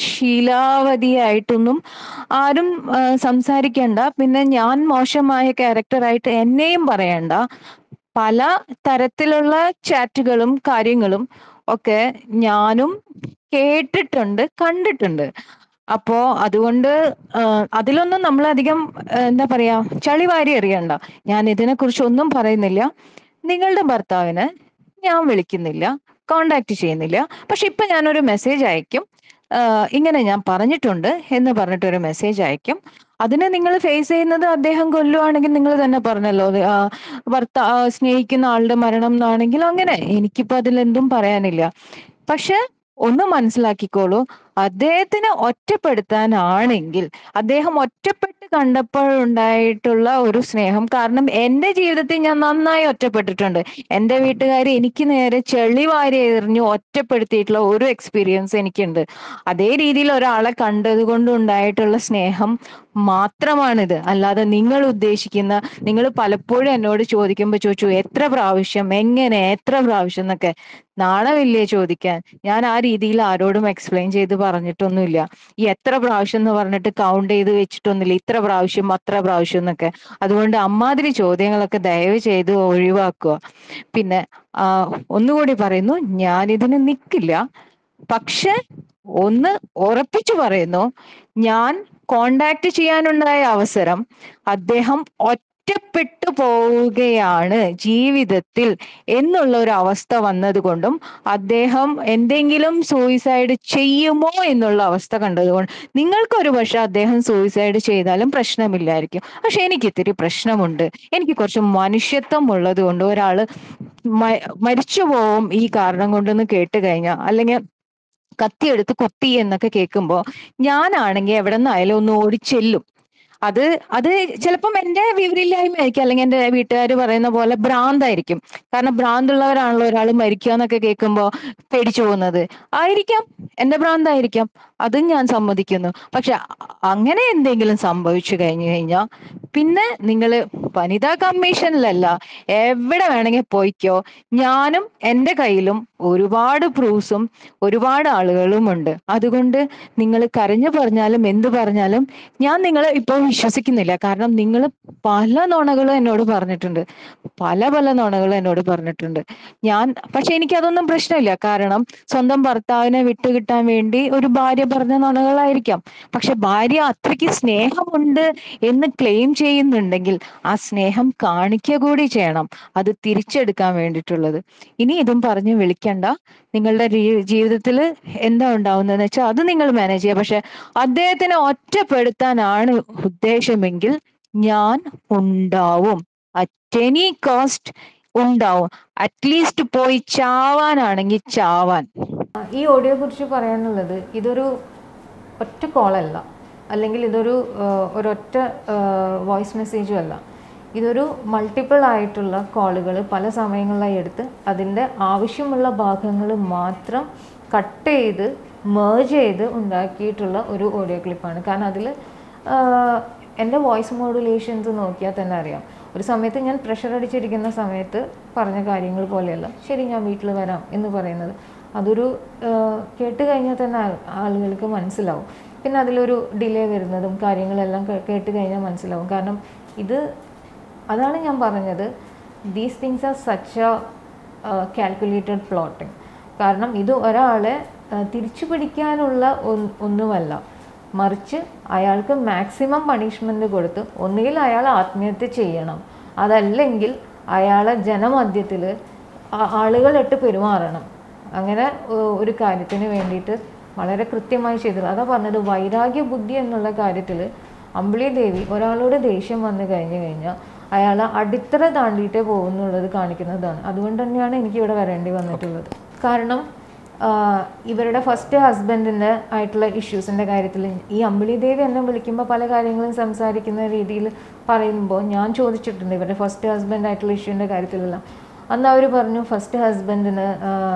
ശീലാവതിയായിട്ടൊന്നും ആരും ആ, സംസാരിക്കണ്ട. പിന്നെ ഞാൻ മോശമായ ക്യാരക്ടറായിട്ട് എന്നെയും പറയണ്ട. പല തരത്തിലുള്ള ചാറ്റുകളും കാര്യങ്ങളും ഒക്കെ ഞാനും കേട്ടിട്ടുണ്ട്, കണ്ടിട്ടുണ്ട്. അപ്പോ അതുകൊണ്ട് ആഹ് അതിലൊന്നും നമ്മളധികം ആഹ് എന്താ പറയാ ചളി വാരി എറിയണ്ട. ഞാൻ ഇതിനെ കുറിച്ച് ഒന്നും പറയുന്നില്ല. നിങ്ങളുടെ ഭർത്താവിന് ഞാൻ വിളിക്കുന്നില്ല, കോണ്ടാക്ട് ചെയ്യുന്നില്ല. പക്ഷെ ഇപ്പൊ ഞാനൊരു മെസ്സേജ് അയക്കും. ആഹ് ഇങ്ങനെ ഞാൻ പറഞ്ഞിട്ടുണ്ട് എന്ന് പറഞ്ഞിട്ട് ഒരു മെസ്സേജ് അയക്കും. അതിനെ നിങ്ങൾ ഫേസ് ചെയ്യുന്നത് അദ്ദേഹം കൊല്ലുവാണെങ്കിൽ നിങ്ങൾ തന്നെ പറഞ്ഞല്ലോ, അത് ആ ഭർത്ത ആ സ്നേഹിക്കുന്ന ആളുടെ മരണം എന്നാണെങ്കിൽ അങ്ങനെ എനിക്കിപ്പോ അതിലെന്തും പറയാനില്ല. പക്ഷെ ഒന്ന് മനസ്സിലാക്കിക്കോളൂ, അദ്ദേഹത്തിനെ ഒറ്റപ്പെടുത്താനാണെങ്കിൽ അദ്ദേഹം ഒറ്റപ്പെട്ട് കണ്ടപ്പോഴുണ്ടായിട്ടുള്ള ഒരു സ്നേഹം, കാരണം എൻ്റെ ജീവിതത്തിൽ ഞാൻ നന്നായി ഒറ്റപ്പെട്ടിട്ടുണ്ട്. എൻ്റെ വീട്ടുകാർ എനിക്ക് നേരെ ചെളി വാരി എറിഞ്ഞു ഒറ്റപ്പെടുത്തിയിട്ടുള്ള ഒരു എക്സ്പീരിയൻസ് എനിക്കുണ്ട്. അതേ രീതിയിൽ ഒരാളെ കണ്ടത് കൊണ്ട് ഉണ്ടായിട്ടുള്ള സ്നേഹം മാത്രമാണിത്. അല്ലാതെ നിങ്ങൾ ഉദ്ദേശിക്കുന്ന, നിങ്ങൾ പലപ്പോഴും എന്നോട് ചോദിക്കുമ്പോൾ ചോദിച്ചു എത്ര പ്രാവശ്യം, എങ്ങനെ, എത്ര പ്രാവശ്യം എന്നൊക്കെ. നാണമില്ലേ ചോദിക്കാൻ? ഞാൻ ആ രീതിയിൽ ആരോടും എക്സ്പ്ലെയിൻ ചെയ്ത് പറഞ്ഞിട്ടൊന്നുമില്ല. ഈ എത്ര പ്രാവശ്യം എന്ന് പറഞ്ഞിട്ട് കൗണ്ട് ചെയ്ത് വെച്ചിട്ടൊന്നുമില്ല, ഇത്ര പ്രാവശ്യം അത്ര പ്രാവശ്യം എന്നൊക്കെ. അതുകൊണ്ട് അമ്മാതിരി ചോദ്യങ്ങളൊക്കെ ദയവ് ചെയ്ത് ഒഴിവാക്കുക. പിന്നെ ആ ഒന്നുകൂടി പറയുന്നു, ഞാനിതിന് നിൽക്കില്ല. പക്ഷെ ഒന്ന് ഉറപ്പിച്ചു പറയുന്നു, ഞാൻ കോണ്ടാക്ട് ചെയ്യാനുണ്ടായ അവസരം അദ്ദേഹം ഒറ്റപ്പെട്ടു പോവുകയാണ് ജീവിതത്തിൽ എന്നുള്ള ഒരു അവസ്ഥ വന്നതുകൊണ്ടും അദ്ദേഹം എന്തെങ്കിലും സൂയിസൈഡ് ചെയ്യുമോ എന്നുള്ള അവസ്ഥ കണ്ടതുകൊണ്ട്, നിങ്ങൾക്കൊരു പക്ഷെ അദ്ദേഹം സൂയിസൈഡ് ചെയ്താലും പ്രശ്നമില്ലായിരിക്കും. പക്ഷെ എനിക്ക് ഇത്തിരി പ്രശ്നമുണ്ട്. എനിക്ക് കുറച്ച് മനുഷ്യത്വം ഉള്ളത് കൊണ്ട് ഒരാള് മരിച്ചു പോവും ഈ കാരണം കൊണ്ടെന്ന് കേട്ട് കഴിഞ്ഞാൽ, അല്ലെങ്കിൽ കത്തിയെടുത്ത് കുത്തി എന്നൊക്കെ കേൾക്കുമ്പോ ഞാനാണെങ്കിൽ എവിടെ നിന്നായാലും ഒന്ന് ഓടിച്ചെല്ലും. അത് അത് ചിലപ്പം എൻ്റെ വിവരമില്ലായ്മ ആയിരിക്കും, അല്ലെങ്കിൽ എൻ്റെ വീട്ടുകാർ പറയുന്ന പോലെ ഭ്രാന്തായിരിക്കും. കാരണം ഭ്രാന്തുള്ളവരാണല്ലോ ഒരാൾ മരിക്കുക എന്നൊക്കെ കേൾക്കുമ്പോൾ പേടിച്ചു പോകുന്നത്. ആയിരിക്കാം, എൻ്റെ ഭ്രാന്തായിരിക്കാം, അതും ഞാൻ സമ്മതിക്കുന്നു. പക്ഷെ അങ്ങനെ എന്തെങ്കിലും സംഭവിച്ചു കഴിഞ്ഞു കഴിഞ്ഞാൽ പിന്നെ നിങ്ങൾ വനിതാ കമ്മീഷനിലല്ല, എവിടെ വേണമെങ്കിൽ പോയിക്കോ. ഞാനും എൻ്റെ കയ്യിലും ഒരുപാട് പ്രൂഫ്സും ഒരുപാട് ആളുകളും ഉണ്ട്. അതുകൊണ്ട് നിങ്ങൾ കരഞ്ഞു പറഞ്ഞാലും എന്ത് പറഞ്ഞാലും ഞാൻ നിങ്ങളെ ഇപ്പോൾ വിശ്വസിക്കുന്നില്ല. കാരണം നിങ്ങൾ പല നുണകളും എന്നോട് പറഞ്ഞിട്ടുണ്ട്, പല പല നുണകളും എന്നോട് പറഞ്ഞിട്ടുണ്ട്. ഞാൻ പക്ഷെ എനിക്ക് അതൊന്നും പ്രശ്നമില്ല. കാരണം സ്വന്തം ഭർത്താവിനെ വിട്ടുകിട്ടാൻ വേണ്ടി ഒരു ഭാര്യ പറഞ്ഞ നുണകളായിരിക്കാം. പക്ഷെ ഭാര്യ അത്രയ്ക്ക് സ്നേഹമുണ്ട് എന്ന് ക്ലെയിം ചെയ്യുന്നുണ്ടെങ്കിൽ ആ സ്നേഹം കാണിക്കുക കൂടി ചെയ്യണം, അത് തിരിച്ചെടുക്കാൻ വേണ്ടിയിട്ടുള്ളത്. ഇനി ഇതും പറഞ്ഞ് വിളിക്കണ്ട. നിങ്ങളുടെ ജീവിതത്തിൽ എന്താ ഉണ്ടാവുന്നതെന്ന് വെച്ചാൽ അത് നിങ്ങൾ മാനേജ് ചെയ്യുക. പക്ഷെ അദ്ദേഹത്തിനെ ഒറ്റപ്പെടുത്താനാണ് ഉദ്ദേശമെങ്കിൽ ഞാൻ ഉണ്ടാവും, അറ്റ് എനി കോസ്റ്റ് ഉണ്ടാവും. അറ്റ്ലീസ്റ്റ് പോയി ചാവാനാണെങ്കിൽ ചാവാൻ. ഈ ഓഡിയോയെ കുറിച്ച് പറയാനുള്ളത്, ഇതൊരു ഒറ്റ കോളല്ല, അല്ലെങ്കിൽ ഇതൊരു ഒരൊറ്റ വോയിസ് മെസ്സേജും അല്ല. ഇതൊരു മൾട്ടിപ്പിൾ ആയിട്ടുള്ള കോളുകൾ പല സമയങ്ങളിലായി എടുത്ത് അതിൻ്റെ ആവശ്യമുള്ള ഭാഗങ്ങൾ മാത്രം കട്ട് ചെയ്ത് മേർജ് ചെയ്ത് ഉണ്ടാക്കിയിട്ടുള്ള ഒരു ഓഡിയോ ക്ലിപ്പാണ്. കാരണം അതിൽ എൻ്റെ വോയിസ് മോഡുലേഷൻസ് നോക്കിയാൽ തന്നെ അറിയാം. ഒരു സമയത്ത് ഞാൻ പ്രഷർ അടിച്ചിരിക്കുന്ന സമയത്ത് പറഞ്ഞ കാര്യങ്ങൾ പോലെയല്ല ശരി ഞാൻ വീട്ടിൽ വരാം എന്ന് പറയുന്നത്. അതൊരു കേട്ട് കഴിഞ്ഞാൽ തന്നെ ആളുകൾക്ക് മനസ്സിലാവും. പിന്നെ അതിലൊരു ഡിലേ വരുന്നതും കാര്യങ്ങളെല്ലാം കേട്ട് കഴിഞ്ഞാൽ മനസ്സിലാവും. കാരണം ഇത് അതാണ് ഞാൻ പറഞ്ഞത്, these things are such a calculated plotting. കാരണം ഇത് ഒരാളെ തിരിച്ചു പിടിക്കാനുള്ള ഒന്നുമല്ല, മറിച്ച് അയാൾക്ക് മാക്സിമം പണിഷ്മെൻറ്റ് കൊടുത്ത് ഒന്നുകിൽ അയാൾ ആത്മഹത്യ ചെയ്യണം, അതല്ലെങ്കിൽ അയാളെ ജനമധ്യത്തിൽ ആളുകളിട്ട് പെരുമാറണം. അങ്ങനെ ഒരു കാര്യത്തിന് വേണ്ടിയിട്ട് വളരെ കൃത്യമായി ചെയ്തത്. അതാ പറഞ്ഞത്, വൈരാഗ്യ ബുദ്ധി എന്നുള്ള കാര്യത്തിൽ അമ്പിളി ദേവി ഒരാളോട് ദേഷ്യം വന്നു കഴിഞ്ഞു കഴിഞ്ഞാൽ അയാൾ അടിത്തറ താണ്ടിയിട്ടേ പോകുന്നുള്ളത് കാണിക്കുന്നതാണ്. അതുകൊണ്ട് തന്നെയാണ് എനിക്ക് ഇവിടെ വരേണ്ടി വന്നിട്ടുള്ളത്. കാരണം ഇവരുടെ ഫസ്റ്റ് ഹസ്ബൻഡിൻ്റെ ആയിട്ടുള്ള ഇഷ്യൂസിൻ്റെ കാര്യത്തിൽ ഈ അമ്പിളി ദേവി എന്നെ വിളിക്കുമ്പോൾ പല കാര്യങ്ങളും സംസാരിക്കുന്ന രീതിയിൽ പറയുമ്പോൾ ഞാൻ ചോദിച്ചിട്ടുണ്ട് ഇവരുടെ ഫസ്റ്റ് ഹസ്ബൻഡ് ആയിട്ടുള്ള ഇഷ്യൂവിൻ്റെ കാര്യത്തിലെല്ലാം. അന്ന് അവർ പറഞ്ഞു ഫസ്റ്റ് ഹസ്ബൻഡിന്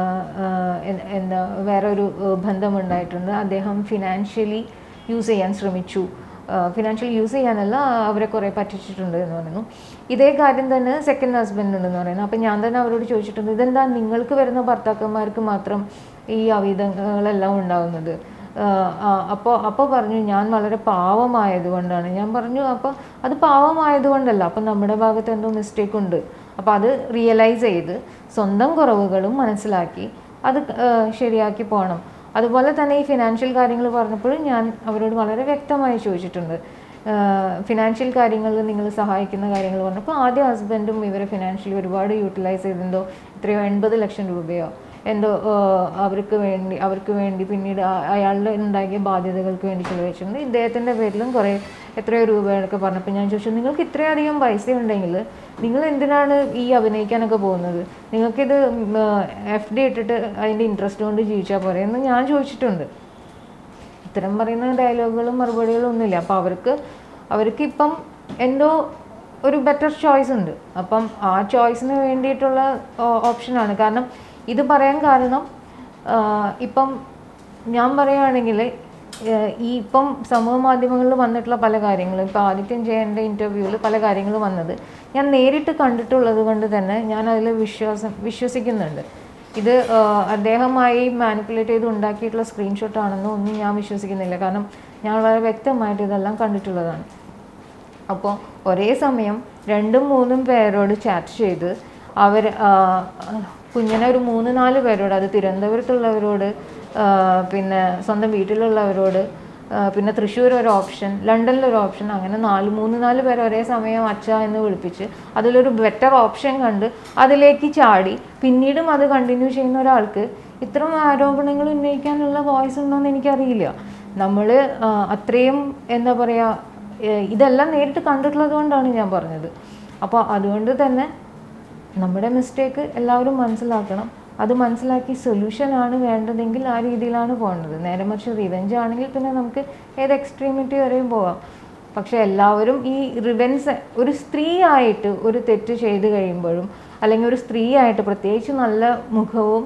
എന്താ വേറെ ഒരു ബന്ധമുണ്ടായിട്ടുണ്ട്, അദ്ദേഹം ഫിനാൻഷ്യലി യൂസ് ചെയ്യാൻ ശ്രമിച്ചു, ഫിനാൻഷ്യൽ യൂസ് ചെയ്യാനല്ല അവരെ കുറേ പറ്റിച്ചിട്ടുണ്ട് എന്ന് പറയുന്നു. ഇതേ കാര്യം തന്നെ സെക്കൻഡ് ഹസ്ബൻഡ് ഉണ്ടെന്ന് പറയുന്നു. അപ്പം ഞാൻ തന്നെ അവരോട് ചോദിച്ചിട്ടുണ്ട്, ഇതെന്താ നിങ്ങൾക്ക് വരുന്ന ഭർത്താക്കന്മാർക്ക് മാത്രം ഈ അവിധങ്ങളെല്ലാം ഉണ്ടാകുന്നത്? അപ്പോൾ അപ്പോൾ പറഞ്ഞു ഞാൻ വളരെ പാവമായതുകൊണ്ടാണ്. ഞാൻ പറഞ്ഞു അപ്പോൾ അത് പാവമായതുകൊണ്ടല്ല, അപ്പം നമ്മുടെ ഭാഗത്ത് എന്തോ മിസ്റ്റേക്ക് ഉണ്ട്. അപ്പോൾ അത് റിയലൈസ് ചെയ്ത് സ്വന്തം കുറവുകളും മനസ്സിലാക്കി അത് ശരിയാക്കി പോകണം. അതുപോലെ തന്നെ ഈ ഫിനാൻഷ്യൽ കാര്യങ്ങൾ പറഞ്ഞപ്പോഴും ഞാൻ അവരോട് വളരെ വ്യക്തമായി ചോദിച്ചിട്ടുണ്ട്, ഫിനാൻഷ്യൽ കാര്യങ്ങളിൽ നിങ്ങൾ സഹായിക്കുന്ന കാര്യങ്ങൾ പറഞ്ഞപ്പോൾ ആദ്യ ഹസ്ബൻഡും ഇവരെ ഫിനാൻഷ്യലി ഒരുപാട് യൂട്ടിലൈസ് ചെയ്തിട്ടുണ്ടോ, എത്രയോ എൺപത് ലക്ഷം രൂപയോ എന്തോ അവർക്ക് വേണ്ടി അവർക്ക് വേണ്ടി പിന്നീട് അയാളുടെ ഉണ്ടാക്കിയ ബാധ്യതകൾക്ക് വേണ്ടി ചിലവഴിച്ചിട്ടുണ്ട്. ഇദ്ദേഹത്തിൻ്റെ പേരിലും കുറേ എത്രയോ രൂപയൊക്കെ പറഞ്ഞപ്പോൾ ഞാൻ ചോദിച്ചു, നിങ്ങൾക്ക് ഇത്രയധികം പൈസ ഉണ്ടെങ്കിൽ നിങ്ങൾ എന്തിനാണ് ഈ അഭിനയിക്കാനൊക്കെ പോകുന്നത്? നിങ്ങൾക്കിത് എഫ് ഡി ഇട്ടിട്ട് അതിൻ്റെ ഇൻട്രസ്റ്റ് കൊണ്ട് ജീവിച്ചാൽ പോരെ എന്ന് ഞാൻ ചോദിച്ചിട്ടുണ്ട്. ഇത്തരം പറയുന്ന ഡയലോഗുകളും മറുപടികളും ഒന്നുമില്ല. അപ്പോൾ അവർക്ക് അവർക്ക് ഇപ്പം എന്തോ ഒരു ബെറ്റർ ചോയ്സ് ഉണ്ട്. അപ്പം ആ ചോയ്സിന് വേണ്ടിയിട്ടുള്ള ഓപ്ഷനാണ്. കാരണം ഇത് പറയാൻ കാരണം ഇപ്പം ഞാൻ പറയുകയാണെങ്കിൽ ഈ ഇപ്പം സമൂഹ മാധ്യമങ്ങളിൽ വന്നിട്ടുള്ള പല കാര്യങ്ങളും, ഇപ്പോൾ ആദിത്യൻ ജയൻ്റെ ഇൻ്റർവ്യൂവിൽ പല കാര്യങ്ങളും വന്നത് ഞാൻ നേരിട്ട് കണ്ടിട്ടുള്ളത് കൊണ്ട് തന്നെ ഞാൻ അതിൽ വിശ്വാസം വിശ്വസിക്കുന്നുണ്ട്. ഇത് അദ്ദേഹമായി മാനിപ്പുലേറ്റ് ചെയ്ത് ഉണ്ടാക്കിയിട്ടുള്ള സ്ക്രീൻഷോട്ടാണെന്നോ ഒന്നും ഞാൻ വിശ്വസിക്കുന്നില്ല. കാരണം ഞാൻ വളരെ വ്യക്തമായിട്ട് ഇതെല്ലാം കണ്ടിട്ടുള്ളതാണ്. അപ്പോൾ ഒരേ സമയം രണ്ടും മൂന്നും പേരോട് ചാറ്റ് ചെയ്ത് അവർ കുഞ്ഞിനെ ഒരു മൂന്ന് നാല് പേരോട്, അത് തിരുവനന്തപുരത്തുള്ളവരോട്, പിന്നെ സ്വന്തം വീട്ടിലുള്ളവരോട്, പിന്നെ തൃശ്ശൂർ ഒരു ഓപ്ഷൻ, ലണ്ടനിലൊരു ഓപ്ഷൻ, അങ്ങനെ നാല് മൂന്ന് നാല് പേർ ഒരേ സമയം അച്ഛ എന്ന് വിളിപ്പിച്ച് അതിലൊരു ബെറ്റർ ഓപ്ഷൻ കണ്ട് അതിലേക്ക് ചാടി പിന്നീടും അത് കണ്ടിന്യൂ ചെയ്യുന്ന ഒരാൾക്ക് ഇത്തരം ആരോപണങ്ങൾ ഉന്നയിക്കാനുള്ള വോയിസ് ഉണ്ടോയെന്ന് എനിക്കറിയില്ല. നമ്മൾ അത്രയും എന്താ പറയുക, ഇതെല്ലാം നേരിട്ട് കണ്ടിട്ടുള്ളത് കൊണ്ടാണ് ഞാൻ പറഞ്ഞത്. അപ്പോൾ അതുകൊണ്ട് തന്നെ നമ്മുടെ മിസ്റ്റേക്ക് എല്ലാവരും മനസ്സിലാക്കണം. അത് മനസ്സിലാക്കി സൊല്യൂഷനാണ് വേണ്ടതെങ്കിൽ ആ രീതിയിലാണ് പോകേണ്ടത്. നേരെ മറിച്ച് റിവെഞ്ച് ആണെങ്കിൽ പിന്നെ നമുക്ക് ഏത് എക്സ്ട്രീമിറ്റി വരെയും പോകാം. പക്ഷെ എല്ലാവരും ഈ റിവെഞ്ച് ഒരു സ്ത്രീ ആയിട്ട് ഒരു തെറ്റ് ചെയ്ത് കഴിയുമ്പോഴും, അല്ലെങ്കിൽ ഒരു സ്ത്രീ ആയിട്ട് പ്രത്യേകിച്ച് നല്ല മുഖവും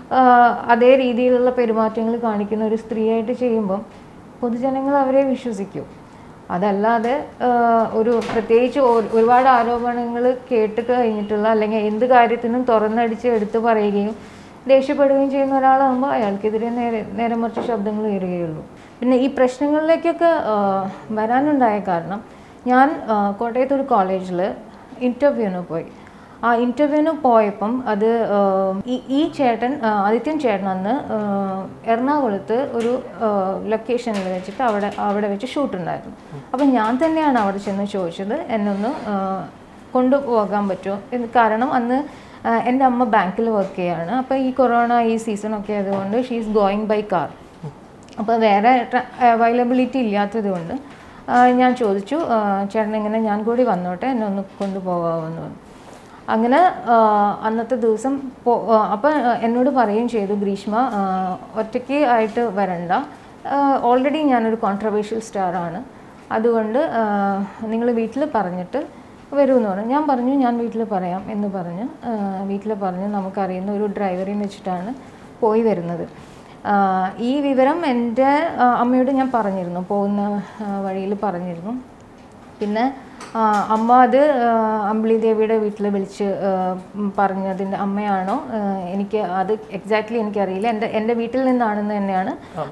അതേ രീതിയിലുള്ള പെരുമാറ്റങ്ങൾ കാണിക്കുന്ന ഒരു സ്ത്രീ ആയിട്ട് ചെയ്യുമ്പം പൊതുജനങ്ങൾ അവരെ വിശ്വസിക്കും. അതല്ലാതെ ഒരു പ്രത്യേകിച്ച് ഒരുപാട് ആരോപണങ്ങൾ കേട്ട് കഴിഞ്ഞിട്ടുള്ള, അല്ലെങ്കിൽ എന്ത് കാര്യത്തിനും തുറന്നടിച്ച് എടുത്ത് പറയുകയും ദേഷ്യപ്പെടുകയും ചെയ്യുന്ന ഒരാളാകുമ്പോൾ അയാൾക്കെതിരെ നേരെ നേരെ മറിച്ച് ശബ്ദങ്ങൾ ഉയരുകയുള്ളൂ. പിന്നെ ഈ പ്രശ്നങ്ങളിലേക്കൊക്കെ വരാനുണ്ടായ കാരണം, ഞാൻ കോട്ടയത്ത് ഒരു കോളേജിൽ ഇൻ്റർവ്യൂവിന് പോയി. ആ ഇൻ്റർവ്യൂവിന് പോയപ്പം അത് ഈ ഈ ചേട്ടൻ ആദിത്യൻ ചേട്ടൻ അന്ന് എറണാകുളത്ത് ഒരു ലൊക്കേഷനിൽ വെച്ചിട്ട് അവിടെ അവിടെ വെച്ച് ഷൂട്ടുണ്ടായിരുന്നു. അപ്പം ഞാൻ തന്നെയാണ് അവിടെ ചെന്ന് ചോദിച്ചത് എന്നൊന്ന് കൊണ്ടുപോകാൻ പറ്റുമോ എന്ന്. കാരണം അന്ന് എൻ്റെ അമ്മ ബാങ്കിൽ വർക്ക് ചെയ്യുകയാണ്. അപ്പോൾ ഈ കൊറോണ ഈ സീസണൊക്കെ ആയതുകൊണ്ട് she is going by car. അപ്പോൾ വേറെ അവൈലബിലിറ്റി ഇല്ലാത്തത് കൊണ്ട് ഞാൻ ചോദിച്ചു, ചേട്ടൻ ഇങ്ങനെ ഞാൻ കൂടി വന്നോട്ടെ, എന്നെ ഒന്ന് കൊണ്ടുപോകാമെന്ന് പറഞ്ഞു. അങ്ങനെ അന്നത്തെ ദിവസം പോ അപ്പോൾ എന്നോട് പറയുകയും ചെയ്തു, ഗ്രീഷ്മ ഒറ്റയ്ക്ക് ആയിട്ട് വരണ്ട, ഓൾറെഡി ഞാനൊരു കോൺട്രവേഴ്ഷ്യൽ സ്റ്റാറാണ്, അതുകൊണ്ട് നിങ്ങൾ വീട്ടിൽ പറഞ്ഞിട്ട് വരുമെന്ന് പറഞ്ഞു. ഞാൻ പറഞ്ഞു ഞാൻ വീട്ടിൽ പറയാം എന്ന് പറഞ്ഞ് വീട്ടിൽ പറഞ്ഞ് നമുക്കറിയുന്ന ഒരു ഡ്രൈവറിനെ വെച്ചിട്ടാണ് പോയി വരുന്നത്. ഈ വിവരം എൻ്റെ അമ്മയോട് ഞാൻ പറഞ്ഞിരുന്നു, പോകുന്ന വഴിയിൽ പറഞ്ഞിരുന്നു. പിന്നെ അമ്മ അത് അമ്പിളി ദേവിയുടെ വീട്ടിൽ വിളിച്ച് പറഞ്ഞതിൻ്റെ അമ്മയാണോ എനിക്ക് അത് എക്സാക്ട്ലി എനിക്കറിയില്ല. എൻ്റെ എൻ്റെ വീട്ടിൽ നിന്നാണെന്ന് തന്നെയാണ്.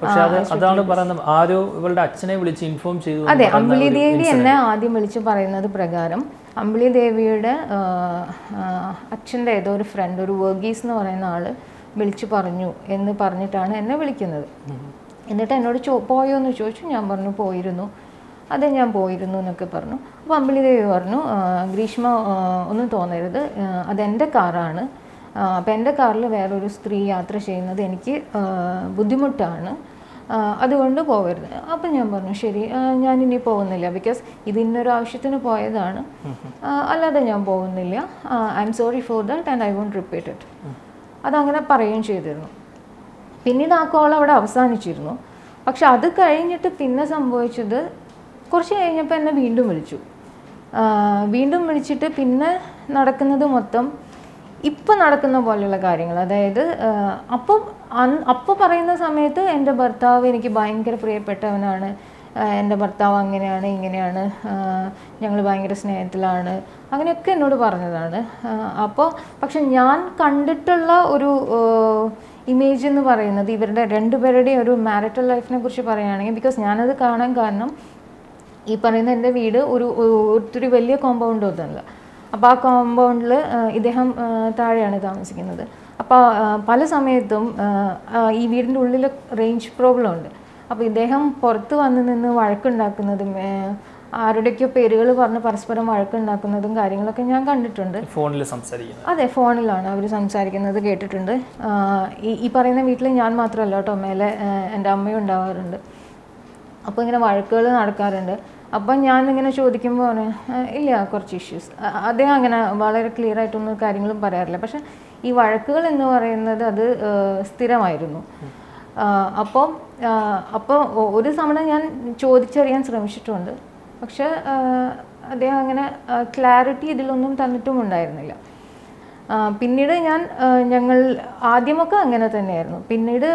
അതെ, അമ്പിളി ദേവി എന്നെ ആദ്യം വിളിച്ച് പറയുന്നത് പ്രകാരം അമ്പിളി ദേവിയുടെ അച്ഛൻ്റെ ഏതോ ഒരു ഫ്രണ്ട്, ഒരു വർഗീസ് എന്ന് പറയുന്ന ആൾ വിളിച്ചു പറഞ്ഞു എന്ന് പറഞ്ഞിട്ടാണ് എന്നെ വിളിക്കുന്നത്. എന്നിട്ട് എന്നോട് ചോ പോയോ എന്ന് ചോദിച്ചു. ഞാൻ പറഞ്ഞു പോയിരുന്നു, അതെ ഞാൻ പോയിരുന്നു എന്നൊക്കെ പറഞ്ഞു. അപ്പോൾ അമ്പിളി ദേവി പറഞ്ഞു, ഗ്രീഷ്മ ഒന്നും തോന്നരുത്, അതെൻ്റെ കാറാണ്, അപ്പോൾ എൻ്റെ കാറിൽ വേറൊരു സ്ത്രീ യാത്ര ചെയ്യുന്നത് എനിക്ക് ബുദ്ധിമുട്ടാണ്, അതുകൊണ്ട് പോകരുത്. അപ്പം ഞാൻ പറഞ്ഞു ശരി, ഞാനിനി പോകുന്നില്ല, ബിക്കോസ് ഇത് ഇന്നൊരു ആവശ്യത്തിന് പോയതാണ്, അല്ലാതെ ഞാൻ പോകുന്നില്ല, I'm sorry for that and I won't repeat it. അതങ്ങനെ പറയുകയും ചെയ്തിരുന്നു. പിന്നീട് ആ കോൾ അവിടെ അവസാനിച്ചിരുന്നു. പക്ഷെ അത് കഴിഞ്ഞിട്ട് പിന്നെ സംഭവിച്ചത്, കുറച്ച് കഴിഞ്ഞപ്പോൾ എന്നെ വീണ്ടും വിളിച്ചു. വീണ്ടും വിളിച്ചിട്ട് പിന്നെ നടക്കുന്നത് മൊത്തം ഇപ്പം നടക്കുന്ന പോലെയുള്ള കാര്യങ്ങൾ. അതായത് അപ്പോൾ അപ്പോൾ പറയുന്ന സമയത്ത് എൻ്റെ ഭർത്താവ് എനിക്ക് ഭയങ്കര പ്രിയപ്പെട്ടവനാണ്, എൻ്റെ ഭർത്താവ് അങ്ങനെയാണ് ഇങ്ങനെയാണ്, ഞങ്ങൾ ഭയങ്കര സ്നേഹത്തിലാണ്, അങ്ങനെയൊക്കെ എന്നോട് പറഞ്ഞതാണ്. അപ്പോൾ പക്ഷെ ഞാൻ കണ്ടിട്ടുള്ള ഒരു ഇമേജ് എന്ന് പറയുന്നത് ഇവരുടെ രണ്ടുപേരുടെയും ഒരു മാരിറ്റൽ ലൈഫിനെ കുറിച്ച് പറയുകയാണെങ്കിൽ, ബിക്കോസ് ഞാനത് കാണാൻ കാരണം ഈ പറയുന്ന എൻ്റെ വീട് ഒരു ഒത്തിരി വലിയ കോമ്പൗണ്ട് ഒന്നുമല്ല. അപ്പോൾ ആ കോമ്പൗണ്ടിൽ ഇദ്ദേഹം താഴെയാണ് താമസിക്കുന്നത്. അപ്പോൾ പല സമയത്തും ഈ വീടിൻ്റെ ഉള്ളിൽ റേഞ്ച് പ്രോബ്ലം ഉണ്ട്. അപ്പോൾ ഇദ്ദേഹം പുറത്ത് വന്ന് നിന്ന് വഴക്കുണ്ടാക്കുന്നതും ആരുടെയൊക്കെയോ പേരുകൾ പറഞ്ഞ് പരസ്പരം വഴക്കുണ്ടാക്കുന്നതും കാര്യങ്ങളൊക്കെ ഞാൻ കണ്ടിട്ടുണ്ട്. ഫോണിൽ സംസാരിക്കുന്നത്? അതെ, ഫോണിലാണ് അവർ സംസാരിക്കുന്നത് കേട്ടിട്ടുണ്ട്. ഈ ഈ പറയുന്ന വീട്ടിൽ ഞാൻ മാത്രമല്ല കേട്ടോ, മേലെ എൻ്റെ അമ്മയും ഉണ്ടാവാറുണ്ട്. അപ്പോൾ ഇങ്ങനെ വഴക്കുകൾ നടക്കാറുണ്ട്. അപ്പം ഞാൻ ഇങ്ങനെ ചോദിക്കുമ്പോൾ ഇല്ല കുറച്ച് ഇഷ്യൂസ്, അദ്ദേഹം അങ്ങനെ വളരെ ക്ലിയർ ആയിട്ടൊന്നും കാര്യങ്ങളും പറയാറില്ല. പക്ഷെ ഈ വഴക്കുകൾ എന്ന് പറയുന്നത് അത് സ്ഥിരമായിരുന്നു. അപ്പം അപ്പോൾ ഒരു തവണ ഞാൻ ചോദിച്ചറിയാൻ ശ്രമിച്ചിട്ടുണ്ട്. പക്ഷെ അദ്ദേഹം അങ്ങനെ ക്ലാരിറ്റി ഇതിലൊന്നും തന്നിട്ടും ഉണ്ടായിരുന്നില്ല. പിന്നീട് ഞാൻ ഞങ്ങൾ ആദ്യമൊക്കെ അങ്ങനെ തന്നെയായിരുന്നു. പിന്നീട്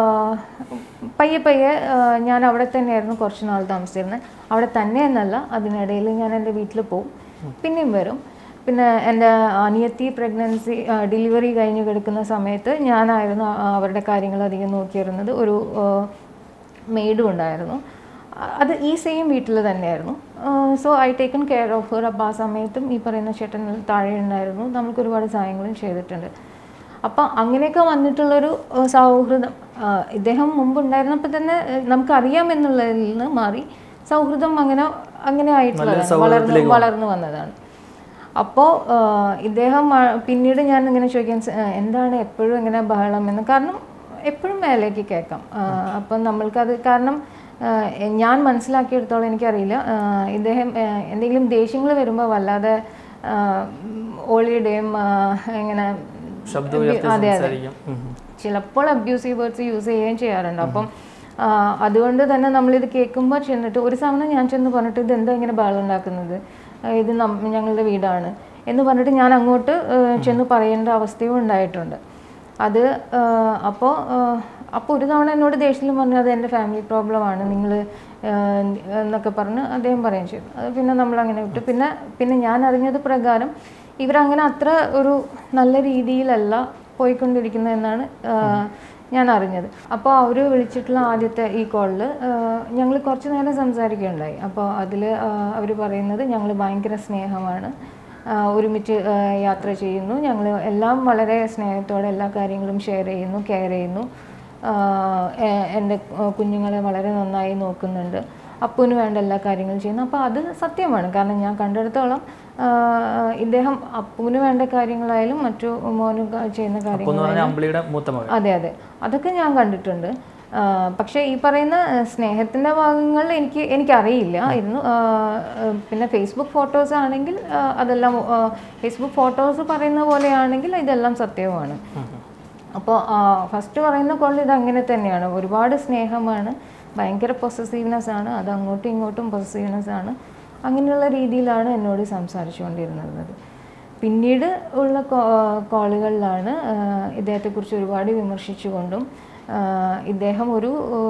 പയ്യെ പയ്യെ ഞാൻ അവിടെ തന്നെയായിരുന്നു കുറച്ച് നാൾ താമസിച്ചിരുന്നത്. അവിടെ തന്നെ എന്നല്ല, അതിനിടയിൽ ഞാൻ എൻ്റെ വീട്ടിൽ പോവും, പിന്നെയും വരും. പിന്നെ എൻ്റെ അനിയത്തി പ്രഗ്നൻസി ഡെലിവറി കഴിഞ്ഞ് കിടക്കുന്ന സമയത്ത് ഞാനായിരുന്നു അവരുടെ കാര്യങ്ങൾ അധികം നോക്കിയിരുന്നത്. ഒരു മെയ്ഡും ഉണ്ടായിരുന്നു, അത് ഈ സെയിം വീട്ടിൽ തന്നെയായിരുന്നു. So I taken care of her. അപ്പോൾ ആ സമയത്തും ഈ പറയുന്ന ചേട്ടൻ താഴെ ഉണ്ടായിരുന്നു, നമുക്ക് ഒരുപാട് സഹായങ്ങളും ചെയ്തിട്ടുണ്ട്. അപ്പം അങ്ങനെയൊക്കെ വന്നിട്ടുള്ളൊരു സൗഹൃദം ഇദ്ദേഹം മുമ്പുണ്ടായിരുന്നപ്പോൾ തന്നെ നമുക്കറിയാമെന്നുള്ളതിൽ നിന്ന് മാറി സൗഹൃദം അങ്ങനെ അങ്ങനെ ആയിട്ടുള്ളതാണ്, വളർന്ന് വളർന്നു വന്നതാണ്. അപ്പോൾ ഇദ്ദേഹം പിന്നീട് ഞാൻ ഇങ്ങനെ ചോദിക്കാൻ എന്താണ് എപ്പോഴും ഇങ്ങനെ ബഹളം എന്ന്, കാരണം എപ്പോഴും മേലേക്ക് കേൾക്കാം. അപ്പം നമ്മൾക്കത് കാരണം ഞാൻ മനസ്സിലാക്കിയെടുത്തോളം എനിക്കറിയില്ല, ഇദ്ദേഹം എന്തെങ്കിലും ദേഷ്യങ്ങൾ വരുമ്പോൾ വല്ലാതെ ഓളിയുടെയും ഇങ്ങനെ അതെ അതെ ചിലപ്പോൾ അബ്യൂസീവ് വേർഡ്സ് യൂസ് ചെയ്യുകയും ചെയ്യാറുണ്ട്. അപ്പം അതുകൊണ്ട് തന്നെ നമ്മളിത് കേൾക്കുമ്പോൾ ചെന്നിട്ട് ഒരു സമയം ഞാൻ ചെന്ന് പറഞ്ഞിട്ട് ഇത് എന്താ ഇങ്ങനെ ബഹളം ഉണ്ടാക്കുന്നത്, ഇത് ഞങ്ങളുടെ വീടാണ് എന്ന് പറഞ്ഞിട്ട് ഞാൻ അങ്ങോട്ട് ചെന്ന് പറയേണ്ട അവസ്ഥയും ഉണ്ടായിട്ടുണ്ട്. അത് അപ്പോൾ അപ്പോൾ ഒരു തവണ എന്നോട് ദേഷ്യത്തിൽ പറഞ്ഞു അത് എൻ്റെ ഫാമിലി പ്രോബ്ലമാണ് നിങ്ങൾ എന്നൊക്കെ പറഞ്ഞ് അദ്ദേഹം പറയുകയും ചെയ്തു. അത് പിന്നെ നമ്മളങ്ങനെ വിട്ടു. പിന്നെ പിന്നെ ഞാൻ അറിഞ്ഞത് പ്രകാരം ഇവരങ്ങനെ അത്ര ഒരു നല്ല രീതിയിലല്ല പോയിക്കൊണ്ടിരിക്കുന്നതെന്നാണ് ഞാൻ അറിഞ്ഞത്. അപ്പോൾ അവർ വിളിച്ചിട്ടുള്ള ആദ്യത്തെ ഈ കോളിൽ ഞങ്ങൾ കുറച്ച് നേരം സംസാരിക്കുകയുണ്ടായി. അപ്പോൾ അതിൽ അവർ പറയുന്നത് ഞങ്ങൾ ഭയങ്കര സ്നേഹമാണ്, ഒരുമിച്ച് യാത്ര ചെയ്യുന്നു, ഞങ്ങൾ എല്ലാം വളരെ സ്നേഹത്തോടെ എല്ലാ കാര്യങ്ങളും ഷെയർ ചെയ്യുന്നു, കെയർ ചെയ്യുന്നു, എൻ്റെ കുഞ്ഞുങ്ങളെ വളരെ നന്നായി നോക്കുന്നുണ്ട്, അപ്പൂന് വേണ്ട എല്ലാ കാര്യങ്ങളും ചെയ്യുന്നു. അപ്പോൾ അത് സത്യമാണ്. കാരണം ഞാൻ കണ്ടെടുത്തോളം ഇദ്ദേഹം അപ്പൂന് വേണ്ട കാര്യങ്ങളായാലും മറ്റു മോനും ചെയ്യുന്ന കാര്യങ്ങളായാലും അതെ അതെ അതൊക്കെ ഞാൻ കണ്ടിട്ടുണ്ട്. പക്ഷേ ഈ പറയുന്ന സ്നേഹത്തിൻ്റെ ഭാഗങ്ങൾ എനിക്ക് എനിക്കറിയില്ല ആയിരുന്നു. പിന്നെ ഫേസ്ബുക്ക് ഫോട്ടോസ് ആണെങ്കിൽ അതെല്ലാം ഫേസ്ബുക്ക് ഫോട്ടോസ് പറയുന്ന പോലെയാണെങ്കിൽ ഇതെല്ലാം സത്യവുമാണ്. അപ്പോൾ ഫസ്റ്റ് പറയുന്ന കോളിൽ ഇത് അങ്ങനെ തന്നെയാണ്, ഒരുപാട് സ്നേഹമാണ്, ഭയങ്കര പൊസസീവ്നെസ് ആണ്, അത് അങ്ങോട്ടും ഇങ്ങോട്ടും പൊസസീവ്നെസ് ആണ്, അങ്ങനെയുള്ള രീതിയിലാണ് എന്നോട് സംസാരിച്ചുകൊണ്ടിരുന്നത്. പിന്നീട് ഉള്ള കോളുകളിലാണ് ഇദ്ദേഹത്തെക്കുറിച്ച് ഒരുപാട് വിമർശിച്ചുകൊണ്ടും ഇദ്ദേഹം ഒരു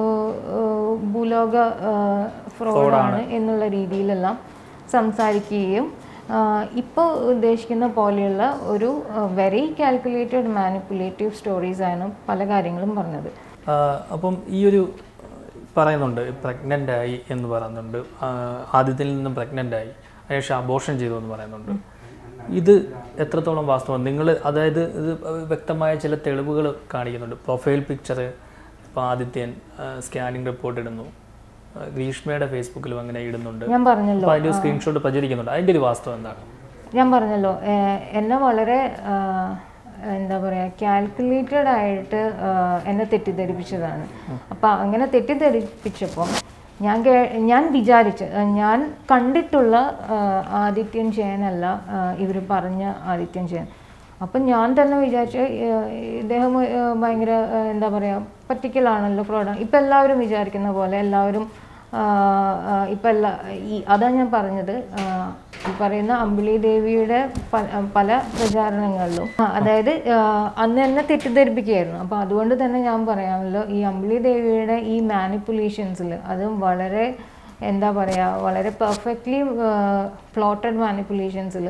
ഭൂലോക ഫ്രോഡാണ് എന്നുള്ള രീതിയിലെല്ലാം സംസാരിക്കുകയും ഇപ്പോൾ ഉദ്ദേശിക്കുന്ന പോലെയുള്ള ഒരു വെരി കാൽക്കുലേറ്റഡ് മാനിപ്പുലേറ്റീവ് സ്റ്റോറീസാണ് പല കാര്യങ്ങളും പറഞ്ഞത്. അപ്പം ഈ ഒരു പറയുന്നുണ്ട് പ്രഗ്നൻ്റ് ആയി എന്ന് പറയുന്നുണ്ട്, ആദ്യത്തിൽ നിന്നും പ്രഗ്നൻ്റ് ആയി അതിനുശേഷം അബോർഷൻ ചെയ്തു എന്ന് പറയുന്നുണ്ട്. ഇത് എത്രത്തോളം വാസ്തവം? നിങ്ങൾ അതായത് ഇത് വ്യക്തമായ ചില തെളിവുകൾ കാണിക്കുന്നുണ്ട്. പ്രൊഫൈൽ പിക്ചർ ഇപ്പോൾ ആദിത്യൻ സ്കാനിങ് റിപ്പോർട്ട് ഇടുന്നു, ഗ്രീഷ്മയുടെ ഫേസ്ബുക്കിലും അങ്ങനെ ഇടുന്നുണ്ട്, ഞാൻ പറഞ്ഞല്ലോ അതിൻ്റെ സ്ക്രീൻഷോട്ട് പ്രചരിക്കുന്നുണ്ട്. അതിൻ്റെ ഒരു വാസ്തവം എന്താണ്? ഞാൻ പറഞ്ഞല്ലോ എന്നെ വളരെ എന്താ പറയുക കാൽക്കുലേറ്റഡ് ആയിട്ട് എന്നെ തെറ്റിദ്ധരിപ്പിച്ചതാണ്. അപ്പം അങ്ങനെ തെറ്റിദ്ധരിപ്പിച്ചപ്പം ഞാൻ കേ ഞാൻ വിചാരിച്ച ഞാൻ കണ്ടിട്ടുള്ള ആദിത്യൻ ജയനല്ല ഇവർ പറഞ്ഞ ആദിത്യൻ ജയൻ. അപ്പം ഞാൻ തന്നെ വിചാരിച്ച ഇദ്ദേഹം ഭയങ്കര എന്താ പറയുക പറ്റിക്കലാണല്ലോ, ഫ്രോഡാണ്. ഇപ്പം എല്ലാവരും വിചാരിക്കുന്ന പോലെ എല്ലാവരും ഇപ്പം എല്ലാ ഈ അതാണ് ഞാൻ പറഞ്ഞത്, ഈ പറയുന്ന അമ്പിളി ദേവിയുടെ പല പ്രചാരണങ്ങളിലും അതായത് അന്ന് എന്നെ തെറ്റിദ്ധരിപ്പിക്കുകയായിരുന്നു. അപ്പോൾ അതുകൊണ്ട് തന്നെ ഞാൻ പറയാമല്ലോ ഈ അമ്പിളി ദേവിയുടെ ഈ മാനിപ്പുലേഷൻസിൽ അതും വളരെ എന്താ പറയുക വളരെ പെർഫെക്റ്റ്ലി പ്ലോട്ടഡ് മാനിപ്പുലേഷൻസിൽ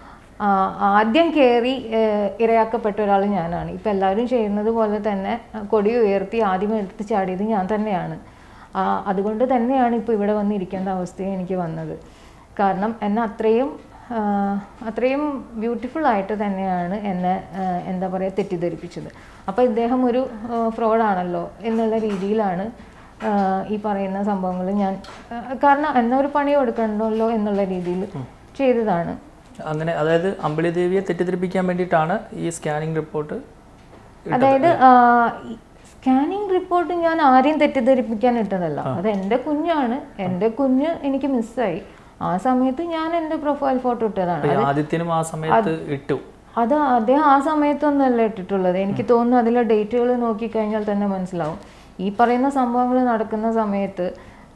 ആദ്യം കയറി ഇരയാക്കപ്പെട്ട ഒരാൾ ഞാനാണ്. ഇപ്പം എല്ലാവരും ചെയ്യുന്നത് പോലെ തന്നെ കൊടി ഉയർത്തി ആദ്യം എടുത്ത് ചാടിയത് ഞാൻ തന്നെയാണ്. അതുകൊണ്ട് തന്നെയാണ് ഇപ്പോൾ ഇവിടെ വന്നിരിക്കേണ്ട അവസ്ഥയും എനിക്ക് വന്നത്. കാരണം എന്നെ അത്രയും അത്രയും ബ്യൂട്ടിഫുൾ ആയിട്ട് തന്നെയാണ് എന്നെ എന്താ പറയുക തെറ്റിദ്ധരിപ്പിച്ചത്. അപ്പോൾ ഇദ്ദേഹം ഒരു ഫ്രോഡാണല്ലോ എന്നുള്ള രീതിയിലാണ് ഈ പറയുന്ന സംഭവങ്ങൾ ഞാൻ കാരണം എന്നാ ഒരു പണി കൊടുക്കണ്ടല്ലോ എന്നുള്ള രീതിയിൽ ചെയ്തതാണ്. അങ്ങനെ അതായത് അമ്പിളി ദേവിയെ തെറ്റിദ്ധരിപ്പിക്കാൻ വേണ്ടിയിട്ടാണ് ഈ സ്കാനിങ് റിപ്പോർട്ട്. അതായത് സ്കാനിങ് റിപ്പോർട്ട് ഞാൻ ആരെയും തെറ്റിദ്ധരിപ്പിക്കാൻ ഇട്ടതല്ല, അത് എൻ്റെ കുഞ്ഞാണ്, എൻ്റെ കുഞ്ഞ് എനിക്ക് മിസ്സായി. ആ സമയത്ത് ഞാൻ എൻ്റെ പ്രൊഫൈൽ ഫോട്ടോ ഇട്ടതാണ്. ആദിത്യനും ആ സമയത്ത് ഇട്ടു. അത് അദ്ദേഹം ആ സമയത്തൊന്നല്ല ഇട്ടിട്ടുള്ളത്. എനിക്ക് തോന്നുന്നു അതിലെ ഡേറ്റുകൾ നോക്കിക്കഴിഞ്ഞാൽ തന്നെ മനസ്സിലാവും. ഈ പറയുന്ന സംഭവങ്ങൾ നടക്കുന്ന സമയത്ത്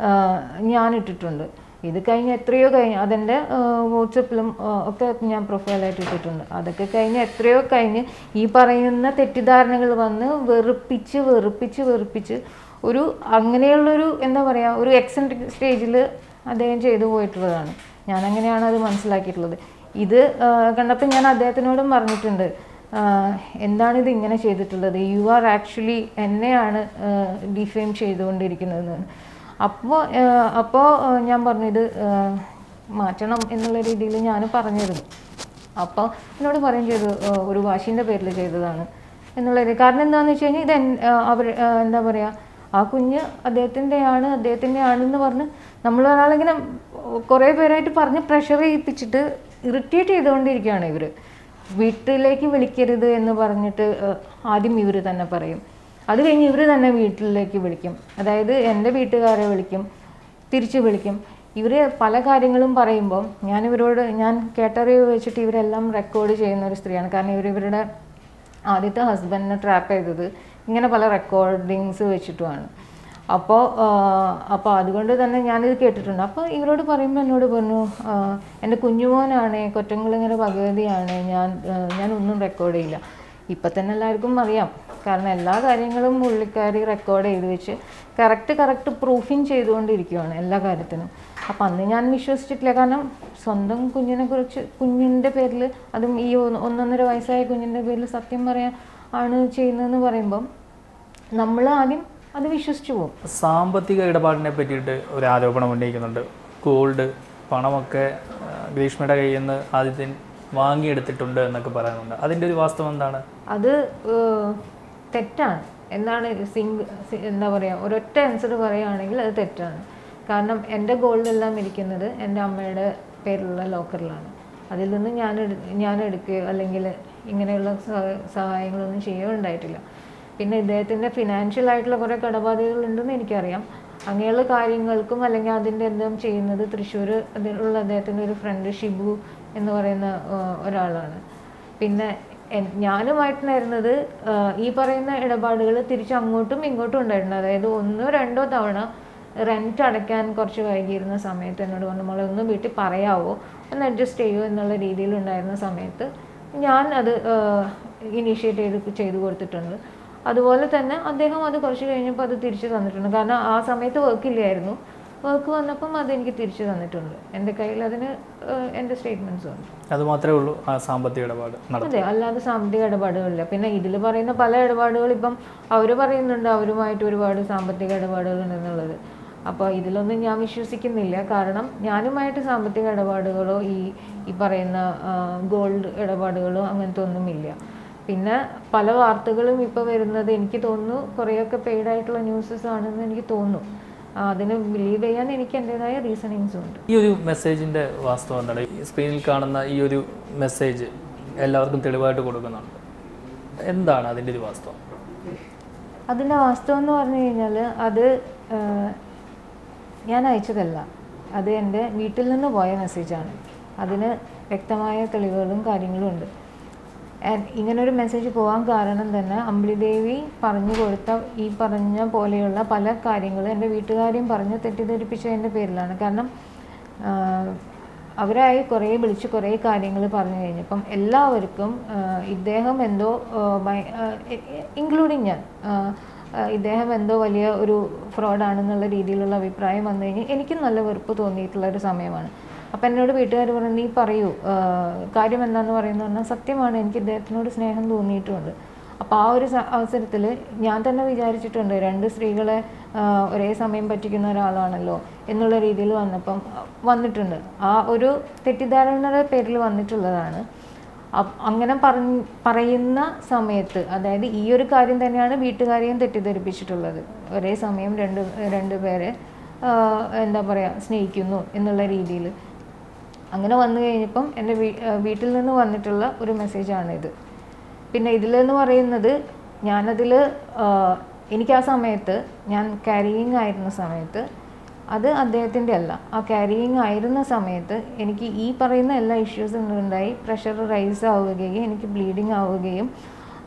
ഞാൻ ഇട്ടിട്ടുണ്ട്. ഇത് കഴിഞ്ഞ് എത്രയോ കഴിഞ്ഞ് അതെൻ്റെ വാട്സപ്പിലും ഒക്കെ ഞാൻ പ്രൊഫൈലായിട്ട് ഇട്ടിട്ടുണ്ട്. അതൊക്കെ കഴിഞ്ഞ് എത്രയോ കഴിഞ്ഞ് ഈ പറയുന്ന തെറ്റിദ്ധാരണകൾ വന്ന് വെറുപ്പിച്ച് വെറുപ്പിച്ച് വെറുപ്പിച്ച് ഒരു അങ്ങനെയുള്ളൊരു എന്താ പറയുക ഒരു എക്സെൻട്രിക് സ്റ്റേജിൽ അദ്ദേഹം ചെയ്തു പോയിട്ടുള്ളതാണ്. ഞാൻ അങ്ങനെയാണ് അത് മനസ്സിലാക്കിയിട്ടുള്ളത്. ഇത് കണ്ടപ്പോൾ ഞാൻ അദ്ദേഹത്തിനോടും പറഞ്ഞിട്ടുണ്ട്, എന്താണിത് ഇങ്ങനെ ചെയ്തിട്ടുള്ളത്, യു ആർ ആക്ച്വലി എന്നെയാണ് ഡിഫെയിം ചെയ്തുകൊണ്ടിരിക്കുന്നത്. അപ്പോൾ അപ്പോൾ ഞാൻ പറഞ്ഞു ഇത് മാറ്റണം എന്നുള്ള രീതിയിൽ ഞാൻ പറഞ്ഞിരുന്നു. അപ്പോൾ എന്നോട് പറയും ചെയ്തു ഒരു വാശിൻ്റെ പേരിൽ ചെയ്തതാണ് എന്നുള്ള രീതി. കാരണം എന്താണെന്ന് വെച്ച് കഴിഞ്ഞാൽ ഇത് അവർ എന്താ പറയുക ആ കുഞ്ഞ് അദ്ദേഹത്തിൻ്റെയാണ് അദ്ദേഹത്തിൻ്റെ ആണെന്ന് പറഞ്ഞ് നമ്മൾ ഒരാളിങ്ങനെ കുറേ പേരായിട്ട് പറഞ്ഞ് പ്രഷർ ചെയ്യിപ്പിച്ചിട്ട് ഇറിറ്റേറ്റ് ചെയ്തുകൊണ്ടിരിക്കുകയാണ് ഇവർ. വീട്ടിലേക്ക് വിളിക്കരുത് എന്ന് പറഞ്ഞിട്ട് ആദ്യം ഇവർ തന്നെ പറയും. അത് കഴിഞ്ഞ് ഇവർ തന്നെ വീട്ടിലേക്ക് വിളിക്കും. അതായത് എൻ്റെ വീട്ടുകാരെ വിളിക്കും, തിരിച്ച് വിളിക്കും. ഇവർ പല കാര്യങ്ങളും പറയുമ്പോൾ ഞാൻ ഇവരോട് ഞാൻ കേട്ടറിവ് വെച്ചിട്ട് ഇവരെല്ലാം റെക്കോർഡ് ചെയ്യുന്ന ഒരു സ്ത്രീയാണ്. കാരണം ഇവർ ഇവരുടെ ആദ്യത്തെ ഹസ്ബൻഡിനെ ട്രാപ്പ് ചെയ്തത് ഇങ്ങനെ പല റെക്കോർഡിങ്സ് വെച്ചിട്ടുമാണ്. അപ്പോൾ അപ്പോൾ അതുകൊണ്ട് തന്നെ ഞാനിത് കേട്ടിട്ടുണ്ട്. അപ്പോൾ ഇവരോട് പറയുമ്പോൾ എന്നോട് പറഞ്ഞു എൻ്റെ കുഞ്ഞുമോനാണ്, കൊറ്റങ്ങളിങ്ങനെ ഭഗവതിയാണ്, ഞാൻ ഞാൻ ഒന്നും റെക്കോർഡ് ചെയ്യില്ല. ഇപ്പം തന്നെ എല്ലാവർക്കും അറിയാം, കാരണം എല്ലാ കാര്യങ്ങളും പുള്ളിക്കാരി റെക്കോർഡ് ചെയ്ത് വെച്ച് കറക്റ്റ് കറക്റ്റ് പ്രൂഫിങ് ചെയ്തുകൊണ്ടിരിക്കുകയാണ് എല്ലാ കാര്യത്തിനും. അപ്പം അന്ന് ഞാൻ വിശ്വസിച്ചിട്ടില്ല. കാരണം സ്വന്തം കുഞ്ഞിനെ കുറിച്ച് കുഞ്ഞിൻ്റെ പേരിൽ, അതും ഈ ഒന്നൊന്നര വയസ്സായ കുഞ്ഞിൻ്റെ പേരിൽ സത്യം പറയാൻ ആണ് ചെയ്യുന്നതെന്ന് പറയുമ്പം നമ്മൾ ആദ്യം അത് വിശ്വസിച്ചു പോകും. സാമ്പത്തിക ഇടപാടിനെ പറ്റിയിട്ട് ഒരു ആരോപണം ഉന്നയിക്കുന്നുണ്ട്. ഗോൾഡ് പണമൊക്കെ ഗ്രീഷ്മയുടെ കയ്യിൽ നിന്ന് ആദ്യത്തെ വാങ്ങിയെടുത്തിട്ടുണ്ട് എന്നൊക്കെ പറയുന്നുണ്ട്. അതിൻ്റെ ഒരു വാസ്തവം എന്താണ്? അത് തെറ്റാണ്. എന്താണ് സിംഗ് എന്താ പറയുക ഒരൊറ്റ ആൻസർ പറയുകയാണെങ്കിൽ അത് തെറ്റാണ്. കാരണം എൻ്റെ ഗോൾഡെല്ലാം ഇരിക്കുന്നത് എൻ്റെ അമ്മയുടെ പേരിലുള്ള ലോക്കറിലാണ്. അതിൽ നിന്ന് ഞാൻ ഞാൻ എടുക്കുകയോ അല്ലെങ്കിൽ ഇങ്ങനെയുള്ള സഹായങ്ങളൊന്നും ചെയ്യുകയോ ഉണ്ടായിട്ടില്ല. പിന്നെ ഇദ്ദേഹത്തിൻ്റെ ഫിനാൻഷ്യൽ ആയിട്ടുള്ള കുറേ കടബാധ്യതകളുണ്ടെന്ന് എനിക്കറിയാം. അങ്ങനെയുള്ള കാര്യങ്ങൾക്കും അല്ലെങ്കിൽ അതിൻ്റെ എന്തും ചെയ്യുന്നത് തൃശ്ശൂർ അതിലുള്ള അദ്ദേഹത്തിൻ്റെ ഒരു ഫ്രണ്ട് ഷിബു എന്ന് പറയുന്ന ഒരാളാണ്. പിന്നെ ഞാനുമായിട്ടുണ്ടായിരുന്നത് ഈ പറയുന്ന ഇടപാടുകൾ തിരിച്ച് അങ്ങോട്ടും ഇങ്ങോട്ടും ഉണ്ടായിട്ടുണ്ട്. അതായത് ഒന്നോ രണ്ടോ തവണ റെൻറ്റ് അടയ്ക്കാൻ കുറച്ച് വൈകിയിരുന്ന സമയത്ത് എന്നോട് പറഞ്ഞു നമ്മളെ ഒന്ന് വീട്ടിൽ പറയാവോ, ഒന്ന് അഡ്ജസ്റ്റ് ചെയ്യുമോ എന്നുള്ള രീതിയിലുണ്ടായിരുന്ന സമയത്ത് ഞാൻ അത് ഇനീഷ്യേറ്റ് ചെയ്ത് ചെയ്തു കൊടുത്തിട്ടുണ്ട്. അതുപോലെ തന്നെ അദ്ദേഹം അത് കുറച്ച് കഴിഞ്ഞപ്പോൾ അത് തിരിച്ചു തന്നിട്ടുണ്ട്. കാരണം ആ സമയത്ത് വർക്കില്ലായിരുന്നു, വർക്ക് വന്നപ്പം അതെനിക്ക് തിരിച്ചു തന്നിട്ടുണ്ട്. എൻ്റെ കയ്യിൽ അതിന് എൻ്റെ സ്റ്റേറ്റ്മെൻറ്റ്സ് ഉണ്ട്. അത് മാത്രമേ ഉള്ളൂ ആ സാമ്പത്തിക ഇടപാട്? അതെ, അല്ലാതെ സാമ്പത്തിക ഇടപാടുകളില്ല. പിന്നെ ഇതിൽ പറയുന്ന പല ഇടപാടുകൾ ഇപ്പം അവർ പറയുന്നുണ്ട് അവരുമായിട്ട് ഒരുപാട് സാമ്പത്തിക ഇടപാടുകൾ ഉണ്ടെന്നുള്ളത്. അപ്പോൾ ഇതിലൊന്നും ഞാൻ വിശ്വസിക്കുന്നില്ല. കാരണം ഞാനുമായിട്ട് സാമ്പത്തിക ഇടപാടുകളോ ഈ ഈ പറയുന്ന ഗോൾഡ് ഇടപാടുകളോ അങ്ങനത്തെ ഒന്നുമില്ല. പിന്നെ പല വാർത്തകളും ഇപ്പോൾ വരുന്നത് എനിക്ക് തോന്നുന്നു കുറേയൊക്കെ പെയ്ഡായിട്ടുള്ള ന്യൂസസ് ആണെന്ന് എനിക്ക് തോന്നുന്നു. അതിന് ബിലീവ് ചെയ്യാൻ എനിക്ക് എൻ്റെതായ റീസണിങ്സും ഉണ്ട്. ഈ ഒരു മെസ്സേജിൻ്റെ വാസ്തവം എന്താണ്? സ്ക്രീനിൽ കാണുന്ന ഈ ഒരു മെസ്സേജ് എല്ലാവർക്കും തെളിവായിട്ട് കൊടുക്കുന്നുണ്ട്. എന്താണ് അതിൻ്റെ ഒരു വാസ്തവം? അതിൻ്റെ വാസ്തവം എന്ന് പറഞ്ഞു കഴിഞ്ഞാൽ അത് ഞാൻ അയച്ചതല്ല, അത് എൻ്റെ വീട്ടിൽ നിന്ന് പോയ മെസ്സേജാണ്. അതിന് വ്യക്തമായ തെളിവുകളും കാര്യങ്ങളും ഉണ്ട്. ഇങ്ങനൊരു മെസ്സേജ് പോകാൻ കാരണം തന്നെ അമ്പിളിദേവി പറഞ്ഞു കൊടുത്ത ഈ പറഞ്ഞ പോലെയുള്ള പല കാര്യങ്ങളും എൻ്റെ വീട്ടുകാരെയും പറഞ്ഞ് തെറ്റിദ്ധരിപ്പിച്ചതിൻ്റെ പേരിലാണ്. കാരണം അവരായി കുറേ വിളിച്ച് കുറേ കാര്യങ്ങൾ പറഞ്ഞു കഴിഞ്ഞപ്പം എല്ലാവർക്കും ഇദ്ദേഹം എന്തോ ഇൻക്ലൂഡിങ് ഞാൻ ഇദ്ദേഹം എന്തോ വലിയ ഒരു ഫ്രോഡാണെന്നുള്ള രീതിയിലുള്ള അഭിപ്രായം വന്നു കഴിഞ്ഞാൽ എനിക്കും നല്ല വെറുപ്പ് തോന്നിയിട്ടുള്ള ഒരു സമയമാണ്. അപ്പം എന്നോട് വീട്ടുകാർ പറഞ്ഞു നീ പറയൂ കാര്യം എന്താണെന്ന് പറയുന്നത് പറഞ്ഞാൽ സത്യമാണ്, എനിക്ക് ഇദ്ദേഹത്തിനോട് സ്നേഹം തോന്നിയിട്ടുമുണ്ട്. അപ്പോൾ ആ ഒരു അവസരത്തിൽ ഞാൻ തന്നെ വിചാരിച്ചിട്ടുണ്ട് രണ്ട് സ്ത്രീകളെ ഒരേ സമയം പറ്റിക്കുന്ന ഒരാളാണല്ലോ എന്നുള്ള രീതിയിൽ വന്നപ്പം വന്നിട്ടുണ്ട്. ആ ഒരു തെറ്റിദ്ധാരണയുടെ പേരിൽ വന്നിട്ടുള്ളതാണ്. അങ്ങനെ പറഞ്ഞ് പറയുന്ന സമയത്ത് അതായത് ഈ ഒരു കാര്യം തന്നെയാണ് വീട്ടുകാരെയും തെറ്റിദ്ധരിപ്പിച്ചിട്ടുള്ളത്. ഒരേ സമയം രണ്ട് രണ്ട് പേരെ എന്താ പറയുക സ്നേഹിക്കുന്നു എന്നുള്ള രീതിയിൽ അങ്ങനെ വന്നു കഴിഞ്ഞപ്പം എൻ്റെ വീട്ടിൽ നിന്ന് വന്നിട്ടുള്ള ഒരു മെസ്സേജാണിത്. പിന്നെ ഇതിലെന്ന് പറയുന്നത് ഞാനതിൽ എനിക്ക് ആ സമയത്ത് ഞാൻ ക്യാരിയിങ് ആയിരുന്ന സമയത്ത് അത് അദ്ദേഹത്തിൻ്റെ അല്ല, ആ ക്യാരിയിങ് ആയിരുന്ന സമയത്ത് എനിക്ക് ഈ പറയുന്ന എല്ലാ ഇഷ്യൂസും ഉണ്ടായി. പ്രഷർ റൈസ് ആവുകയും എനിക്ക് ബ്ലീഡിങ് ആവുകയും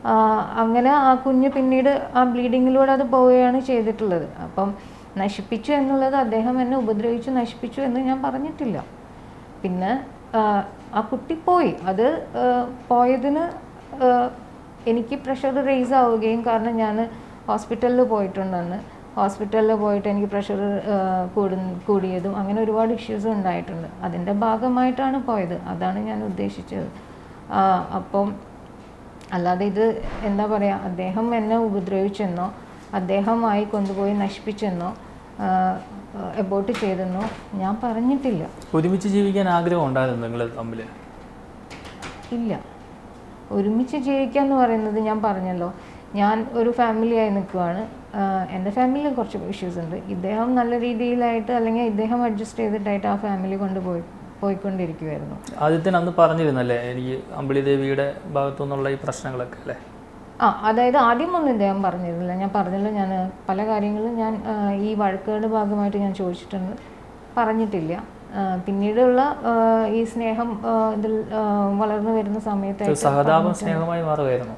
അങ്ങനെ ആ കുഞ്ഞ് പിന്നീട് ആ ബ്ലീഡിങ്ങിലൂടെ അത് പോവുകയാണ് ചെയ്തിട്ടുള്ളത്. അപ്പം നശിപ്പിച്ചു എന്നുള്ളത് അദ്ദേഹം എന്നെ ഉപദ്രവിച്ചു നശിപ്പിച്ചു എന്ന് ഞാൻ പറഞ്ഞിട്ടില്ല. പിന്നെ ആ കുട്ടി പോയി, അത് പോയതിന് എനിക്ക് പ്രഷർ റേസ് ആവുകയും, കാരണം ഞാൻ ഹോസ്പിറ്റലിൽ പോയിട്ടുണ്ടെന്ന്, ഹോസ്പിറ്റലിൽ പോയിട്ട് എനിക്ക് പ്രഷർ കൂടു കൂടിയതും അങ്ങനെ ഒരുപാട് ഇഷ്യൂസ് ഉണ്ടായിട്ടുണ്ട്. അതിൻ്റെ ഭാഗമായിട്ടാണ് പോയത്, അതാണ് ഞാൻ ഉദ്ദേശിച്ചത്. അപ്പം അല്ലാതെ ഇത് എന്താ പറയുക, അദ്ദേഹം എന്നെ ഉപദ്രവിച്ചെന്നോ അദ്ദേഹമായി കൊണ്ടുപോയി നശിപ്പിച്ചെന്നോ എബോട്ട് ചെയ്തെന്നോ ഞാൻ പറഞ്ഞിട്ടില്ല. ഒരുമിച്ച് ജീവിക്കാൻ ആഗ്രഹം ഉണ്ടായിരുന്നു നിങ്ങൾ തമ്മിൽ? ഇല്ല, ഒരുമിച്ച് ജീവിക്കുക എന്ന് പറയുന്നത് ഞാൻ പറഞ്ഞല്ലോ, ഞാൻ ഒരു ഫാമിലിയായി നിൽക്കുകയാണ്. എൻ്റെ ഫാമിലിയിൽ കുറച്ച് ഇഷ്യൂസ് ഉണ്ട്. ഇദ്ദേഹം നല്ല രീതിയിലായിട്ട് അല്ലെങ്കിൽ ഇദ്ദേഹം അഡ്ജസ്റ്റ് ചെയ്തിട്ടായിട്ട് ആ ഫാമിലി കൊണ്ടുപോയി പോയിക്കൊണ്ടിരിക്കുമായിരുന്നു. ആദ്യത്തിന് അന്ന് പറഞ്ഞിരുന്നല്ലേ എനിക്ക് അമ്പിളി ദേവിയുടെ ഭാഗത്തു നിന്നുള്ള ഈ പ്രശ്നങ്ങളൊക്കെ അല്ലേ? ആ അതായത് ആദ്യമൊന്നും ഇദ്ദേഹം പറഞ്ഞിരുന്നില്ല. ഞാൻ പറഞ്ഞല്ലോ, ഞാൻ പല കാര്യങ്ങളും ഞാൻ ഈ വഴക്കുകളുടെ ഭാഗമായിട്ട് ഞാൻ ചോദിച്ചിട്ടുണ്ട്, പറഞ്ഞിട്ടില്ല. പിന്നീടുള്ള ഈ സ്നേഹം ഇതിൽ വളർന്നു വരുന്ന സമയത്ത് സഹതാപം സ്നേഹമായി മാറുകയായിരുന്നു.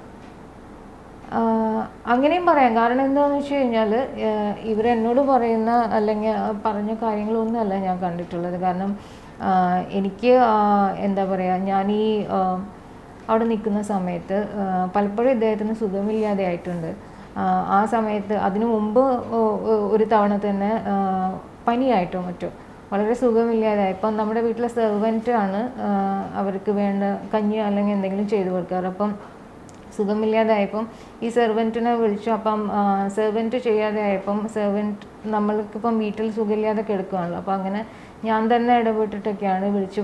അങ്ങനെയും പറയാം. കാരണം എന്താണെന്ന് വെച്ച് കഴിഞ്ഞാൽ ഇവരെന്നോട് പറയുന്ന അല്ലെങ്കിൽ പറഞ്ഞ കാര്യങ്ങളൊന്നുമല്ല ഞാൻ കണ്ടിട്ടുള്ളത്. കാരണം എനിക്ക് എന്താ പറയുക, ഞാൻ ഈ അവിടെ നിൽക്കുന്ന സമയത്ത് പലപ്പോഴും ഇദ്ദേഹത്തിന് സുഖമില്ലാതെ ആയിട്ടുണ്ട്. ആ സമയത്ത് അതിനു മുമ്പ് ഒരു തവണ തന്നെ പനിയായിട്ടോ മറ്റോ വളരെ സുഖമില്ലാതെ, ഇപ്പം നമ്മുടെ വീട്ടിലെ സെർവൻറ്റ് ആണ് അവർക്ക് വേണ്ട കഞ്ഞി അല്ലെങ്കിൽ എന്തെങ്കിലും ചെയ്തു കൊടുക്കാറ്. അപ്പം സുഖമില്ലാതെ ആയപ്പം ഈ സെർവൻറ്റിനെ വിളിച്ചു. അപ്പം സെർവൻറ്റ് ചെയ്യാതെ ആയപ്പം സെർവൻറ്റ് നമ്മൾക്കിപ്പം വീട്ടിൽ സുഖമില്ലാതെ കിടക്കുകയാണല്ലോ. അപ്പം അങ്ങനെ ഞാൻ തന്നെ ഇടപെട്ടിട്ടൊക്കെയാണ് വിളിച്ച്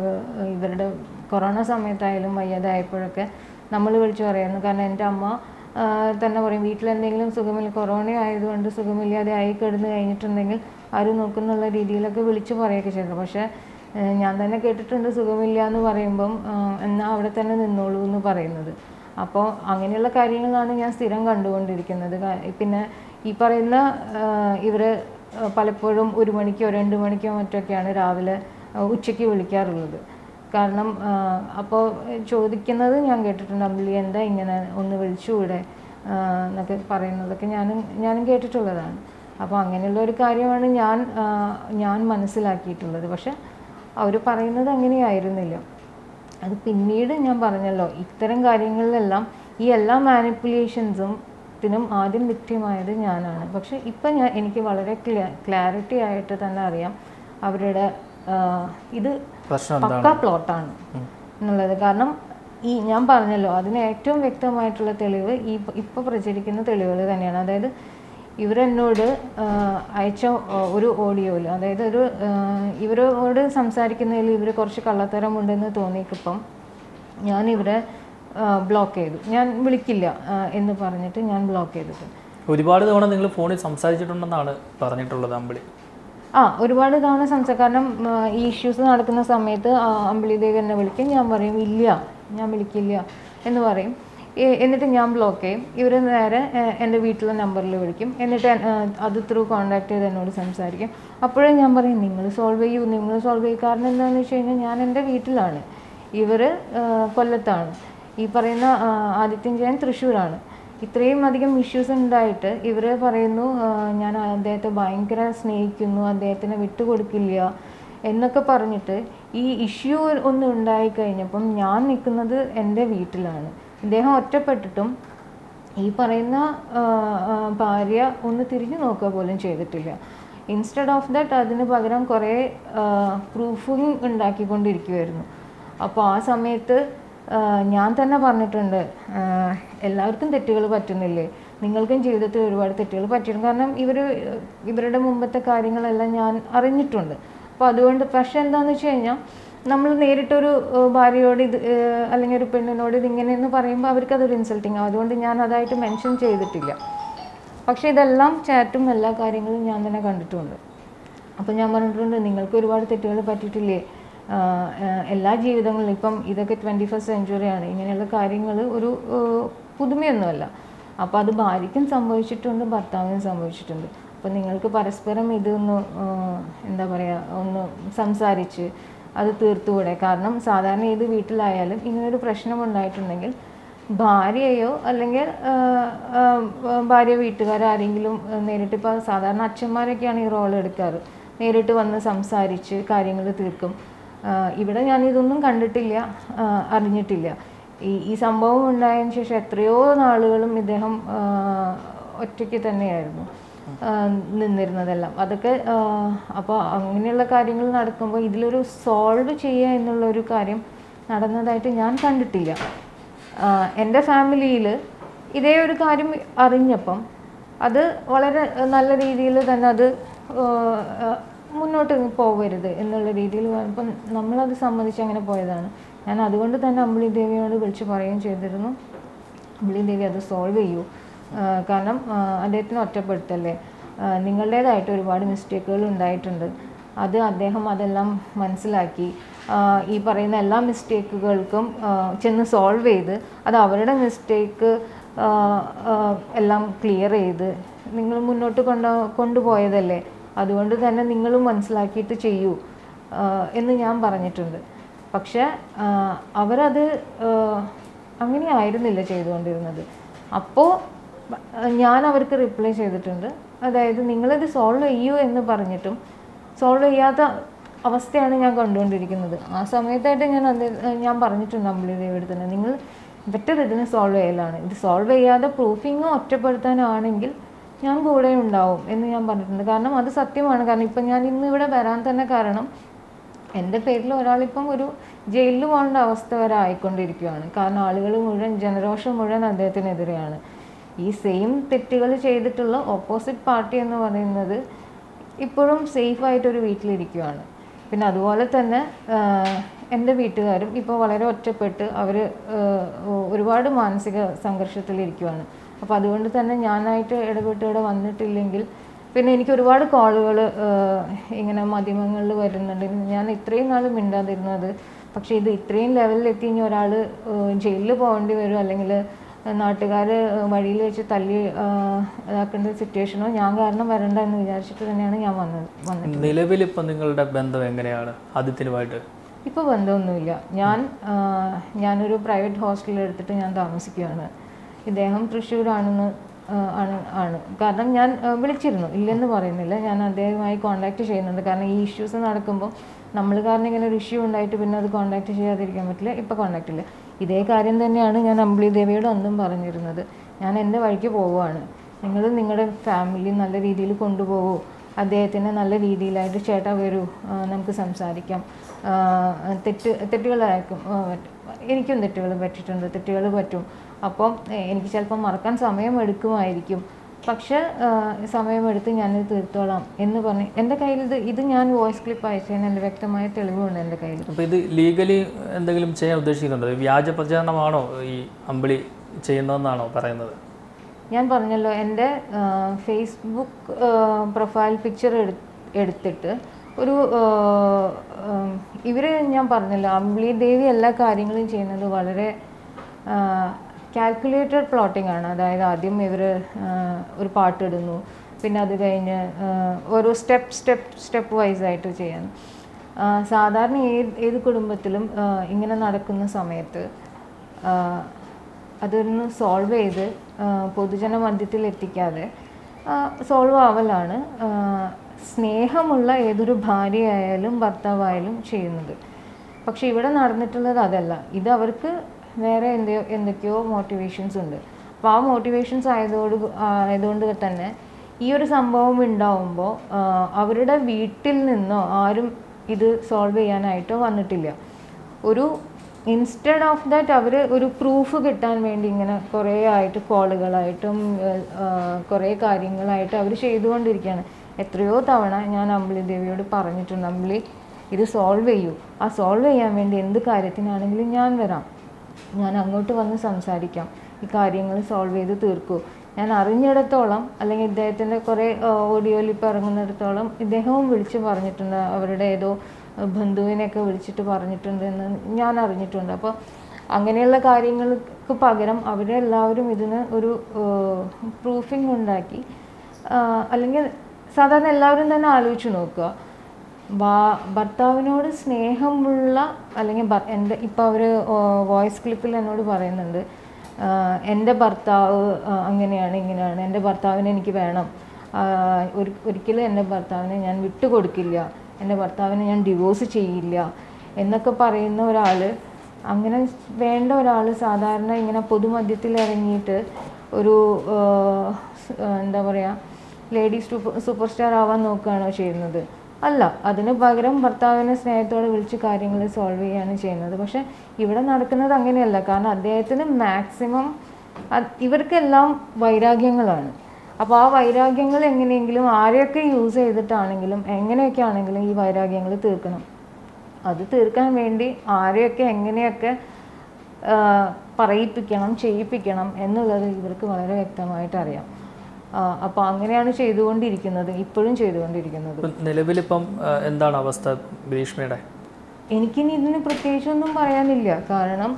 ഇവരുടെ കൊറോണ സമയത്തായാലും വയ്യാതായപ്പോഴൊക്കെ നമ്മൾ വിളിച്ച് പറയായിരുന്നു. കാരണം എൻ്റെ അമ്മ തന്നെ പറയും, വീട്ടിലെന്തെങ്കിലും സുഖമില്ല, കൊറോണ ആയതുകൊണ്ട് സുഖമില്ലാതെ ആയി കിടന്ന് കഴിഞ്ഞിട്ടുണ്ടെങ്കിൽ ആരും നോക്കുന്നുള്ള രീതിയിലൊക്കെ വിളിച്ച് പറയുകയൊക്കെ ചെയ്തു. പക്ഷേ ഞാൻ തന്നെ കേട്ടിട്ടുണ്ട് സുഖമില്ല എന്ന് പറയുമ്പം എന്നാൽ അവിടെ തന്നെ നിന്നോളൂ എന്ന് പറയുന്നത്. അപ്പോൾ അങ്ങനെയുള്ള കാര്യങ്ങളാണ് ഞാൻ സ്ഥിരം കണ്ടുകൊണ്ടിരിക്കുന്നത്. പിന്നെ ഈ പറയുന്ന ഇവർ പലപ്പോഴും ഒരു മണിക്കോ രണ്ട് മണിക്കോ മറ്റൊക്കെയാണ് രാവിലെ ഉച്ചയ്ക്ക് വിളിക്കാറുള്ളത്. കാരണം അപ്പോൾ ചോദിക്കുന്നത് ഞാൻ കേട്ടിട്ടുണ്ട്, അമ്പിളി എന്താ ഇങ്ങനെ ഒന്ന് വിളിച്ചുകൂടെ എന്നൊക്കെ പറയുന്നതൊക്കെ ഞാനും ഞാനും കേട്ടിട്ടുള്ളതാണ്. അപ്പോൾ അങ്ങനെയുള്ള ഒരു കാര്യമാണ് ഞാൻ ഞാൻ മനസ്സിലാക്കിയിട്ടുള്ളത്. പക്ഷെ അവർ പറയുന്നത് അങ്ങനെയായിരുന്നില്ല. അത് പിന്നീട് ഞാൻ പറഞ്ഞല്ലോ, ഇത്തരം കാര്യങ്ങളിലെല്ലാം ഈ എല്ലാ മാനിപ്പുലേഷൻസും ത്തിനും ആദ്യം വിക്ടിമായത് ഞാനാണ്. പക്ഷെ ഇപ്പം ഞാൻ എനിക്ക് വളരെ ക്ലാരിറ്റി ആയിട്ട് തന്നെ അറിയാം അവരുടെ ഇത് പക്കാ പ്ലോട്ടാണ് എന്നുള്ളത്. കാരണം ഈ ഞാൻ പറഞ്ഞല്ലോ, അതിന് ഏറ്റവും വ്യക്തമായിട്ടുള്ള തെളിവ് ഈ ഇപ്പോൾ പ്രചരിക്കുന്ന തെളിവുകൾ തന്നെയാണ്. അതായത് ഇവരെന്നോട് അയച്ച ഒരു ഓഡിയോയിൽ, അതായത് ഒരു ഇവരോട് സംസാരിക്കുന്നതിൽ ഇവർ കുറച്ച് കള്ളത്തരമുണ്ടെന്ന് തോന്നിയപ്പം ഞാൻ ഇവരെ ബ്ലോക്ക് ചെയ്തു. ഞാൻ വിളിക്കില്ല എന്ന് പറഞ്ഞിട്ട് ഞാൻ ബ്ലോക്ക് ചെയ്തിട്ടുണ്ട്. ഒരുപാട് തവണ നിങ്ങൾ ഫോണിൽ സംസാരിച്ചിട്ടുണ്ടെന്നാണ് പറഞ്ഞിട്ടുള്ളത് അമ്പിളി. ആ ഒരുപാട് തവണ സംസാരിക്കും. കാരണം ഈ ഇഷ്യൂസ് നടക്കുന്ന സമയത്ത് അമ്പിളി ദേവി എന്നെ വിളിക്കും, ഞാൻ പറയും ഇല്ല ഞാൻ വിളിക്കില്ല എന്ന് പറയും. എന്നിട്ട് ഞാൻ ബ്ലോക്ക് ചെയ്യും. ഇവർ നേരെ എൻ്റെ വീട്ടിലെ നമ്പറിൽ വിളിക്കും. എന്നിട്ട് അത് ത്രൂ കോൺടാക്ട് ചെയ്ത് എന്നോട് സംസാരിക്കും. അപ്പോഴേ ഞാൻ പറയും നിങ്ങൾ സോൾവ് ചെയ്യൂ നിങ്ങൾ സോൾവ് ചെയ്യും. കാരണം എന്താണെന്ന് വെച്ച് കഴിഞ്ഞാൽ ഞാൻ എൻ്റെ വീട്ടിലാണ്, ഇവർ കൊല്ലത്താണ്, ഈ പറയുന്ന ആദിത്യൻ ജയൻ തൃശ്ശൂരാണ്. ഇത്രയും അധികം ഇഷ്യൂസ് ഉണ്ടായിട്ട് ഇവർ പറയുന്നു ഞാൻ അദ്ദേഹത്തെ ഭയങ്കര സ്നേഹിക്കുന്നു, അദ്ദേഹത്തിനെ വിട്ടുകൊടുക്കില്ല എന്നൊക്കെ പറഞ്ഞിട്ട് ഈ ഇഷ്യൂ ഒന്ന് ഉണ്ടായിക്കഴിഞ്ഞപ്പം ഞാൻ നിൽക്കുന്നത് എൻ്റെ വീട്ടിലാണ്. ഇദ്ദേഹം ഒറ്റപ്പെട്ടിട്ടും ഈ പറയുന്ന ഭാര്യ ഒന്ന് തിരിഞ്ഞു നോക്കുക പോലും ചെയ്തിട്ടില്ല. ഇൻസ്റ്റെഡ് ഓഫ് ദാറ്റ് അതിന് പകരം കുറേ പ്രൂഫിങ് ഉണ്ടാക്കിക്കൊണ്ടിരിക്കുമായിരുന്നു. അപ്പോൾ ആ സമയത്ത് ഞാൻ തന്നെ പറഞ്ഞിട്ടുണ്ട്, എല്ലാവർക്കും തെറ്റുകൾ പറ്റുന്നില്ലേ, നിങ്ങൾക്കും ജീവിതത്തിൽ ഒരുപാട് തെറ്റുകൾ പറ്റിയിട്ടുണ്ട്. കാരണം ഇവർ ഇവരുടെ മുമ്പത്തെ കാര്യങ്ങളെല്ലാം ഞാൻ അറിഞ്ഞിട്ടുണ്ട്. അപ്പോൾ അതുകൊണ്ട് പക്ഷെ എന്താണെന്ന് വെച്ച് കഴിഞ്ഞാൽ നമ്മൾ നേരിട്ടൊരു ഭാര്യയോട് ഇത് അല്ലെങ്കിൽ ഒരു പെണ്ണിനോട് ഇതിങ്ങനെയെന്ന് പറയുമ്പോൾ അവർക്കതൊരു ഇൻസൾട്ടിങ് ആവും. അതുകൊണ്ട് ഞാൻ അതായിട്ട് മെൻഷൻ ചെയ്തിട്ടില്ല. പക്ഷേ ഇതെല്ലാം ചാറ്റും എല്ലാ കാര്യങ്ങളും ഞാൻ തന്നെ കണ്ടിട്ടുണ്ട്. അപ്പോൾ ഞാൻ പറഞ്ഞിട്ടുണ്ട് നിങ്ങൾക്ക് ഒരുപാട് തെറ്റുകൾ പറ്റിയിട്ടില്ലേ, എല്ലാ ജീവിതങ്ങളിലും ഇപ്പം ഇതൊക്കെ ട്വൻറ്റി ഫസ്റ്റ് സെഞ്ച്വറിയാണ്, ഇങ്ങനെയുള്ള കാര്യങ്ങൾ ഒരു പുതുമയൊന്നുമല്ല. അപ്പോൾ അത് ഭാര്യയ്ക്കും സംഭവിച്ചിട്ടുണ്ട്, ഭർത്താവിനും സംഭവിച്ചിട്ടുണ്ട്. അപ്പോൾ നിങ്ങൾക്ക് പരസ്പരം ഇതൊന്ന് എന്താ പറയുക ഒന്ന് സംസാരിച്ച് അത് തീർത്തുകൂടെ? കാരണം സാധാരണ ഏത് വീട്ടിലായാലും ഇങ്ങനൊരു പ്രശ്നം ഉണ്ടായിട്ടുണ്ടെങ്കിൽ ഭാര്യയോ അല്ലെങ്കിൽ ഭാര്യ വീട്ടുകാരെങ്കിലും നേരിട്ട്, ഇപ്പോൾ സാധാരണ അച്ഛന്മാരൊക്കെയാണ് ഈ റോൾ എടുക്കാറ്, നേരിട്ട് വന്ന് സംസാരിച്ച് കാര്യങ്ങൾ തീർക്കും. ഇവിടെ ഞാനിതൊന്നും കണ്ടിട്ടില്ല, അറിഞ്ഞിട്ടില്ല. ഈ ഈ സംഭവം ഉണ്ടായതിന് ശേഷം എത്രയോ നാളുകളും ഇദ്ദേഹം ഒറ്റയ്ക്ക് തന്നെയായിരുന്നു നിന്നിരുന്നതെല്ലാം. അതൊക്കെ അപ്പോൾ അങ്ങനെയുള്ള കാര്യങ്ങൾ നടക്കുമ്പോൾ ഇതിലൊരു സോൾവ് ചെയ്യുക എന്നുള്ളൊരു കാര്യം നടന്നതായിട്ട് ഞാൻ കണ്ടിട്ടില്ല. എൻ്റെ ഫാമിലിയിൽ ഇതേ ഒരു കാര്യം അറിഞ്ഞപ്പം അത് വളരെ നല്ല രീതിയിൽ തന്നെ അത് മുന്നോട്ട് പോകരുത് എന്നുള്ള രീതിയിൽ അപ്പം നമ്മളത് സമ്മതിച്ച് അങ്ങനെ പോയതാണ്. ഞാൻ അതുകൊണ്ട് തന്നെ അമ്പിളി ദേവിയോട് വിളിച്ച് പറയുകയും ചെയ്തിരുന്നു, അമ്പിളി ദേവി അത് സോൾവ് ചെയ്യൂ, കാരണം അദ്ദേഹത്തിന് ഒറ്റപ്പെടുത്തല്ലേ, നിങ്ങളുടേതായിട്ട് ഒരുപാട് മിസ്റ്റേക്കുകൾ ഉണ്ടായിട്ടുണ്ട്, അത് അദ്ദേഹം അതെല്ലാം മനസ്സിലാക്കി ഈ പറയുന്ന എല്ലാ മിസ്റ്റേക്കുകൾക്കും ചെന്ന് സോൾവ് ചെയ്ത് അത് അവരുടെ മിസ്റ്റേക്ക് എല്ലാം ക്ലിയർ ചെയ്ത് നിങ്ങൾ മുന്നോട്ട് കൊണ്ട കൊണ്ടുപോയതല്ലേ, അതുകൊണ്ട് തന്നെ നിങ്ങളും മനസ്സിലാക്കിയിട്ട് ചെയ്യൂ എന്ന് ഞാൻ പറഞ്ഞിട്ടുണ്ട്. പക്ഷെ അവരത് അങ്ങനെ ആയിരുന്നില്ല ചെയ്തുകൊണ്ടിരുന്നത്. അപ്പോൾ ഞാൻ അവർക്ക് റിപ്ലൈ ചെയ്തിട്ടുണ്ട്, അതായത് നിങ്ങളിത് സോൾവ് ചെയ്യൂ എന്ന് പറഞ്ഞിട്ടും സോൾവ് ചെയ്യാത്ത അവസ്ഥയാണ് ഞാൻ കണ്ടുകൊണ്ടിരിക്കുന്നത്. ആ സമയത്തായിട്ട് ഞാൻ അത് ഞാൻ പറഞ്ഞിട്ടുണ്ട് അമ്പിളി ദേവിയുടെ തന്നെ, നിങ്ങൾ ബെറ്റർ ഇതിനെ സോൾവ് ചെയ്യലാണ്, ഇത് സോൾവ് ചെയ്യാതെ പ്രൂഫിങ്ങോ ഒറ്റപ്പെടുത്താനാണെങ്കിൽ ഞാൻ കൂടെ ഉണ്ടാവും എന്ന് ഞാൻ പറഞ്ഞിട്ടുണ്ട്. കാരണം അത് സത്യമാണ്. കാരണം ഇപ്പം ഞാൻ ഇന്ന് ഇവിടെ വരാൻ തന്നെ കാരണം എൻ്റെ പേരിൽ ഒരാളിപ്പം ഒരു ജയിലിൽ പോകേണ്ട അവസ്ഥ വരെ ആയിക്കൊണ്ടിരിക്കുകയാണ്. കാരണം ആളുകൾ മുഴുവൻ, ജനരോഷം മുഴുവൻ അദ്ദേഹത്തിനെതിരെയാണ്. ഈ സെയിം തെറ്റുകൾ ചെയ്തിട്ടുള്ള ഓപ്പോസിറ്റ് പാർട്ടി എന്ന് പറയുന്നത് ഇപ്പോഴും സേഫായിട്ടൊരു വീട്ടിലിരിക്കുകയാണ്. പിന്നെ അതുപോലെ തന്നെ എൻ്റെ വീട്ടുകാരും ഇപ്പോൾ വളരെ ഒറ്റപ്പെട്ട് അവർ ഒരുപാട് മാനസിക സംഘർഷത്തിലിരിക്കുകയാണ്. അപ്പോൾ അതുകൊണ്ട് തന്നെ ഞാനായിട്ട് ഇടപെട്ട് ഇവിടെ വന്നിട്ടില്ലെങ്കിൽ പിന്നെ എനിക്ക് ഒരുപാട് കോളുകൾ ഇങ്ങനെ മാധ്യമങ്ങളിൽ വരുന്നുണ്ട്. ഞാൻ ഇത്രയും നാൾ മിണ്ടാതിരുന്നത്, പക്ഷേ ഇത് ഇത്രയും ലെവലിലെത്തി ഇനി ഒരാൾ ജയിലിൽ പോകേണ്ടി വരും, അല്ലെങ്കിൽ നാട്ടുകാർ വഴിയിൽ വെച്ച് തല്ലി ഇതാക്കേണ്ട സിറ്റുവേഷനോ ഞാൻ കാരണം വരണ്ട എന്ന് വിചാരിച്ചിട്ട് തന്നെയാണ് ഞാൻ വന്നത് വന്നത് നിലവിൽ ഇപ്പം നിങ്ങളുടെ ബന്ധം എങ്ങനെയാണ് ആദിത്യനുമായിട്ട്? ഇപ്പോൾ ബന്ധമൊന്നുമില്ല. ഞാൻ ഞാനൊരു പ്രൈവറ്റ് ഹോസ്റ്റലിൽ എടുത്തിട്ട് ഞാൻ താമസിക്കുകയാണ്. ഇദ്ദേഹം തൃശ്ശൂരാണെന്ന് ആണ് ആണ് കാരണം ഞാൻ വിളിച്ചിരുന്നു, ഇല്ലെന്ന് പറയുന്നില്ല, ഞാൻ അദ്ദേഹവുമായി കോൺടാക്റ്റ് ചെയ്യുന്നുണ്ട്. കാരണം ഈ ഇഷ്യൂസ് നടക്കുമ്പോൾ നമ്മൾ കാരണം ഇങ്ങനെ ഒരു ഇഷ്യൂ ഉണ്ടായിട്ട് പിന്നെ അത് കോൺടാക്റ്റ് ചെയ്യാതിരിക്കാൻ പറ്റില്ല. ഇപ്പോൾ കോൺടാക്റ്റ് ഇല്ല. ഇതേ കാര്യം തന്നെയാണ് ഞാൻ അമ്പിളി ദേവിയോട് അന്നും പറഞ്ഞിരുന്നത്, ഞാൻ എൻ്റെ വഴിക്ക് പോവുകയാണ്, നിങ്ങൾ നിങ്ങളുടെ ഫാമിലി നല്ല രീതിയിൽ കൊണ്ടുപോകൂ, അദ്ദേഹത്തിനെ നല്ല രീതിയിലായിട്ട് ചേട്ടാ വരൂ, നമുക്ക് സംസാരിക്കാം, തെറ്റ് തെറ്റുകളായിരിക്കും, എനിക്കും തെറ്റുകൾ പറ്റിയിട്ടുണ്ട്, തെറ്റുകൾ പറ്റും, അപ്പം എനിക്ക് ചിലപ്പോൾ മറക്കാൻ സമയം എടുക്കുമായിരിക്കും, പക്ഷെ സമയമെടുത്ത് ഞാനിത് തീർത്തോളാം എന്ന് പറഞ്ഞ് എൻ്റെ കയ്യിൽ ഇത് ഇത് ഞാൻ വോയിസ് ക്ലിപ്പ് അയച്ചതിന് എൻ്റെ വ്യക്തമായ തെളിവുണ്ട് എൻ്റെ കയ്യിൽ. അപ്പോൾ ഇത് ലീഗലി എന്തെങ്കിലും ചെയ്യാൻ ഉദ്ദേശിക്കുന്നുണ്ടോ? വ്യാജ പ്രചാരണമാണോ ഈ അമ്പിളി ചെയ്യുന്നതെന്നാണോ പറയുന്നത്? ഞാൻ പറഞ്ഞല്ലോ, എൻ്റെ ഫേസ്ബുക്ക് പ്രൊഫൈൽ പിക്ചർ എടു എടുത്തിട്ട് ഒരു ഇവർ, ഞാൻ പറഞ്ഞല്ലോ അമ്പിളി ദേവി എല്ലാ കാര്യങ്ങളും ചെയ്യുന്നത് വളരെ കാൽക്കുലേറ്റഡ് പ്ലോട്ടിംഗ് ആണ്. അതായത് ആദ്യം ഇവർ ഒരു പാട്ടിടുന്നു, പിന്നെ അത് കഴിഞ്ഞ് ഓരോ സ്റ്റെപ്പ് സ്റ്റെപ്പ് സ്റ്റെപ്പ് വൈസ് ആയിട്ട് ചെയ്യാൻ. സാധാരണ ഏത് ഏത് കുടുംബത്തിലും ഇങ്ങനെ നടക്കുന്ന സമയത്ത് അതൊന്ന് സോൾവ് ചെയ്ത് പൊതുജന മധ്യത്തിൽ എത്തിക്കാതെ സോൾവ് ആവലാണ് സ്നേഹമുള്ള ഏതൊരു ഭാര്യയായാലും ഭർത്താവായാലും ചെയ്യുന്നത്. പക്ഷെ ഇവിടെ നടന്നിട്ടുള്ളത് അതല്ല. ഇത് അവർക്ക് വേറെ എന്തെയോ എന്തൊക്കെയോ മോട്ടിവേഷൻസ് ഉണ്ട്. അപ്പോൾ ആ മോട്ടിവേഷൻസ് ആയതോട് ആയതുകൊണ്ട് തന്നെ ഈ ഒരു സംഭവം ഉണ്ടാവുമ്പോൾ അവരുടെ വീട്ടിൽ നിന്നോ ആരും ഇത് സോൾവ് ചെയ്യാനായിട്ടോ വന്നിട്ടില്ല. ഒരു ഇൻസ്റ്റെഡ് ഓഫ് ദാറ്റ് അവർ ഒരു പ്രൂഫ് കിട്ടാൻ വേണ്ടി ഇങ്ങനെ കുറേ ആയിട്ട് കോളുകളായിട്ടും കുറേ കാര്യങ്ങളായിട്ട് അവർ ചെയ്തുകൊണ്ടിരിക്കുകയാണ്. എത്രയോ തവണ ഞാൻ അമ്പിളി ദേവിയോട് പറഞ്ഞിട്ടുണ്ട്, അമ്പിളി ഇത് സോൾവ് ചെയ്യൂ, ആ സോൾവ് ചെയ്യാൻ വേണ്ടി എന്ത് കാര്യത്തിനാണെങ്കിലും ഞാൻ വരാം, ഞാൻ അങ്ങോട്ട് വന്ന് സംസാരിക്കാം, ഈ കാര്യങ്ങൾ സോൾവ് ചെയ്ത് തീർക്കൂ. ഞാൻ അറിഞ്ഞിടത്തോളം അല്ലെങ്കിൽ ഇദ്ദേഹത്തിൻ്റെ കുറേ ഓഡിയോയിൽ ഇപ്പോൾ ഇറങ്ങുന്നിടത്തോളം ഇദ്ദേഹവും വിളിച്ച് പറഞ്ഞിട്ടുണ്ട്, അവരുടെ ഏതോ ബന്ധുവിനെയൊക്കെ വിളിച്ചിട്ട് പറഞ്ഞിട്ടുണ്ട് എന്ന് ഞാൻ അറിഞ്ഞിട്ടുണ്ട്. അപ്പോൾ അങ്ങനെയുള്ള കാര്യങ്ങൾക്ക് പകരം അവരെല്ലാവരും ഇതിന് ഒരു പ്രൂഫിംഗ് ഉണ്ടാക്കി, അല്ലെങ്കിൽ സാധാരണ എല്ലാവരും തന്നെ ആലോചിച്ച് നോക്കുക, ഭർത്താവിനോട് സ്നേഹമുള്ള അല്ലെങ്കിൽ എൻ്റെ ഇപ്പോൾ അവർ വോയിസ് ക്ലിപ്പിൽ എന്നോട് പറയുന്നുണ്ട്, എൻ്റെ ഭർത്താവ് അങ്ങനെയാണ് ഇങ്ങനെയാണ്, എൻ്റെ ഭർത്താവിനെ എനിക്ക് വേണം, ഒരു ഒരിക്കലും എൻ്റെ ഭർത്താവിനെ ഞാൻ വിട്ടുകൊടുക്കില്ല, എൻ്റെ ഭർത്താവിനെ ഞാൻ ഡിവോഴ്സ് ചെയ്യില്ല എന്നൊക്കെ പറയുന്ന ഒരാൾ, അങ്ങനെ വേണ്ട ഒരാൾ സാധാരണ ഇങ്ങനെ പൊതുമധ്യത്തിൽ ഇറങ്ങിയിട്ട് ഒരു എന്താ പറയുക ലേഡീസ് സൂപ്പർ സൂപ്പർ സ്റ്റാർ ആവാൻ നോക്കുകയാണോ ചെയ്യുന്നത്? അല്ല, അതിന് പകരം ഭർത്താവിനെ സ്നേഹത്തോടെ വിളിച്ച് കാര്യങ്ങൾ സോൾവ് ചെയ്യുകയാണ് ചെയ്യുന്നത്. പക്ഷെ ഇവിടെ നടക്കുന്നത് അങ്ങനെയല്ല. കാരണം അദ്ദേഹത്തിന് മാക്സിമം ഇവർക്കെല്ലാം വൈരാഗ്യങ്ങളാണ്. അപ്പോൾ ആ വൈരാഗ്യങ്ങൾ എങ്ങനെയെങ്കിലും ആരെയൊക്കെ യൂസ് ചെയ്തിട്ടാണെങ്കിലും എങ്ങനെയൊക്കെ ആണെങ്കിലും ഈ വൈരാഗ്യങ്ങൾ തീർക്കണം. അത് തീർക്കാൻ വേണ്ടി ആരെയൊക്കെ എങ്ങനെയൊക്കെ പറയിപ്പിക്കണം, ചെയ്യിപ്പിക്കണം എന്നുള്ളത് ഇവർക്ക് വളരെ വ്യക്തമായിട്ട് അറിയാം. അപ്പോൾ അങ്ങനെയാണ് ചെയ്തുകൊണ്ടിരിക്കുന്നത്, ഇപ്പോഴും ചെയ്തുകൊണ്ടിരിക്കുന്നത്. നിലവിലിപ്പം എന്താണ് അവസ്ഥ ഗ്രീഷ്മയുടെ? എനിക്കിനി ഇതിന് പ്രത്യേകിച്ചൊന്നും പറയാനില്ല. കാരണം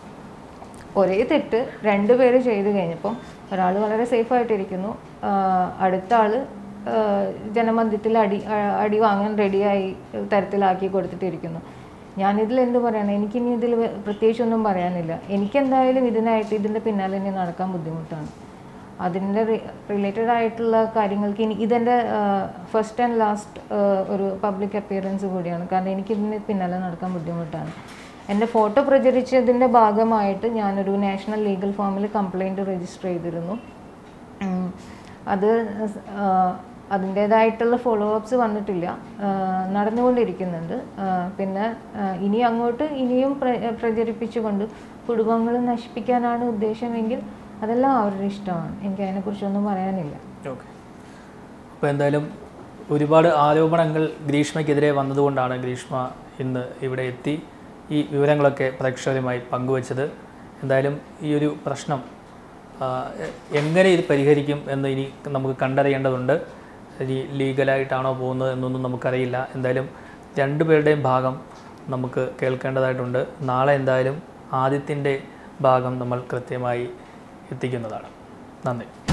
ഒരേ തെറ്റ് രണ്ടുപേര് ചെയ്തു കഴിഞ്ഞപ്പം ഒരാൾ വളരെ സേഫായിട്ടിരിക്കുന്നു, അടുത്ത ആൾ ജനമധ്യത്തിൽ അടി അടി വാങ്ങാൻ റെഡിയായി തരത്തിലാക്കി കൊടുത്തിട്ടിരിക്കുന്നു. ഞാനിതിൽ എന്ത് പറയണം? എനിക്കിനി ഇതിൽ പ്രത്യേകിച്ചൊന്നും പറയാനില്ല. എനിക്കെന്തായാലും ഇതിനായിട്ട് ഇതിൻ്റെ പിന്നാലെ ഇനി നടക്കാൻ ബുദ്ധിമുട്ടാണ്. അതിൻ്റെ റിലേറ്റഡ് ആയിട്ടുള്ള കാര്യങ്ങൾക്ക് ഇനി ഇതെൻ്റെ ഫസ്റ്റ് ആൻഡ് ലാസ്റ്റ് ഒരു പബ്ലിക് അപ്പിയറൻസ് കൂടിയാണ്. കാരണം എനിക്കിതിന് പിന്നാലെ നടക്കാൻ ബുദ്ധിമുട്ടാണ്. എൻ്റെ ഫോട്ടോ പ്രചരിച്ചതിൻ്റെ ഭാഗമായിട്ട് ഞാനൊരു നാഷണൽ ലീഗൽ ഫോമിൽ കംപ്ലയിൻറ്റ് രജിസ്റ്റർ ചെയ്തിരുന്നു. അത് അതിൻ്റേതായിട്ടുള്ള ഫോളോ അപ്സ് വന്നിട്ടില്ല, നടന്നുകൊണ്ടിരിക്കുന്നുണ്ട്. പിന്നെ ഇനി അങ്ങോട്ട് ഇനിയും പ്രചരിപ്പിച്ചുകൊണ്ട് കുടുംബങ്ങൾ നശിപ്പിക്കാനാണ് ഉദ്ദേശമെങ്കിൽ അതെല്ലാം അവരുടെ ഇഷ്ടമാണ്. എനിക്ക് അതിനെക്കുറിച്ചൊന്നും പറയാനില്ല. ഓക്കെ. അപ്പോൾ എന്തായാലും ഒരുപാട് ആരോപണങ്ങൾ ഗ്രീഷ്മയ്ക്കെതിരെ വന്നതുകൊണ്ടാണ് ഗ്രീഷ്മ ഇന്ന് ഇവിടെ എത്തി ഈ വിവരങ്ങളൊക്കെ പ്രേക്ഷകരുമായി പങ്കുവച്ചത്. എന്തായാലും ഈ ഒരു പ്രശ്നം എങ്ങനെ ഇത് പരിഹരിക്കും എന്ന് ഇനി നമുക്ക് കണ്ടറിയേണ്ടതുണ്ട്. ഇനി ലീഗലായിട്ടാണോ പോകുന്നത് എന്നൊന്നും നമുക്കറിയില്ല. എന്തായാലും രണ്ടുപേരുടെയും ഭാഗം നമുക്ക് കേൾക്കേണ്ടതായിട്ടുണ്ട്. നാളെ എന്തായാലും ആദിത്യൻ്റെ ഭാഗം നമ്മൾ കൃത്യമായി എത്തിക്കുന്നതാണ്. നന്ദി.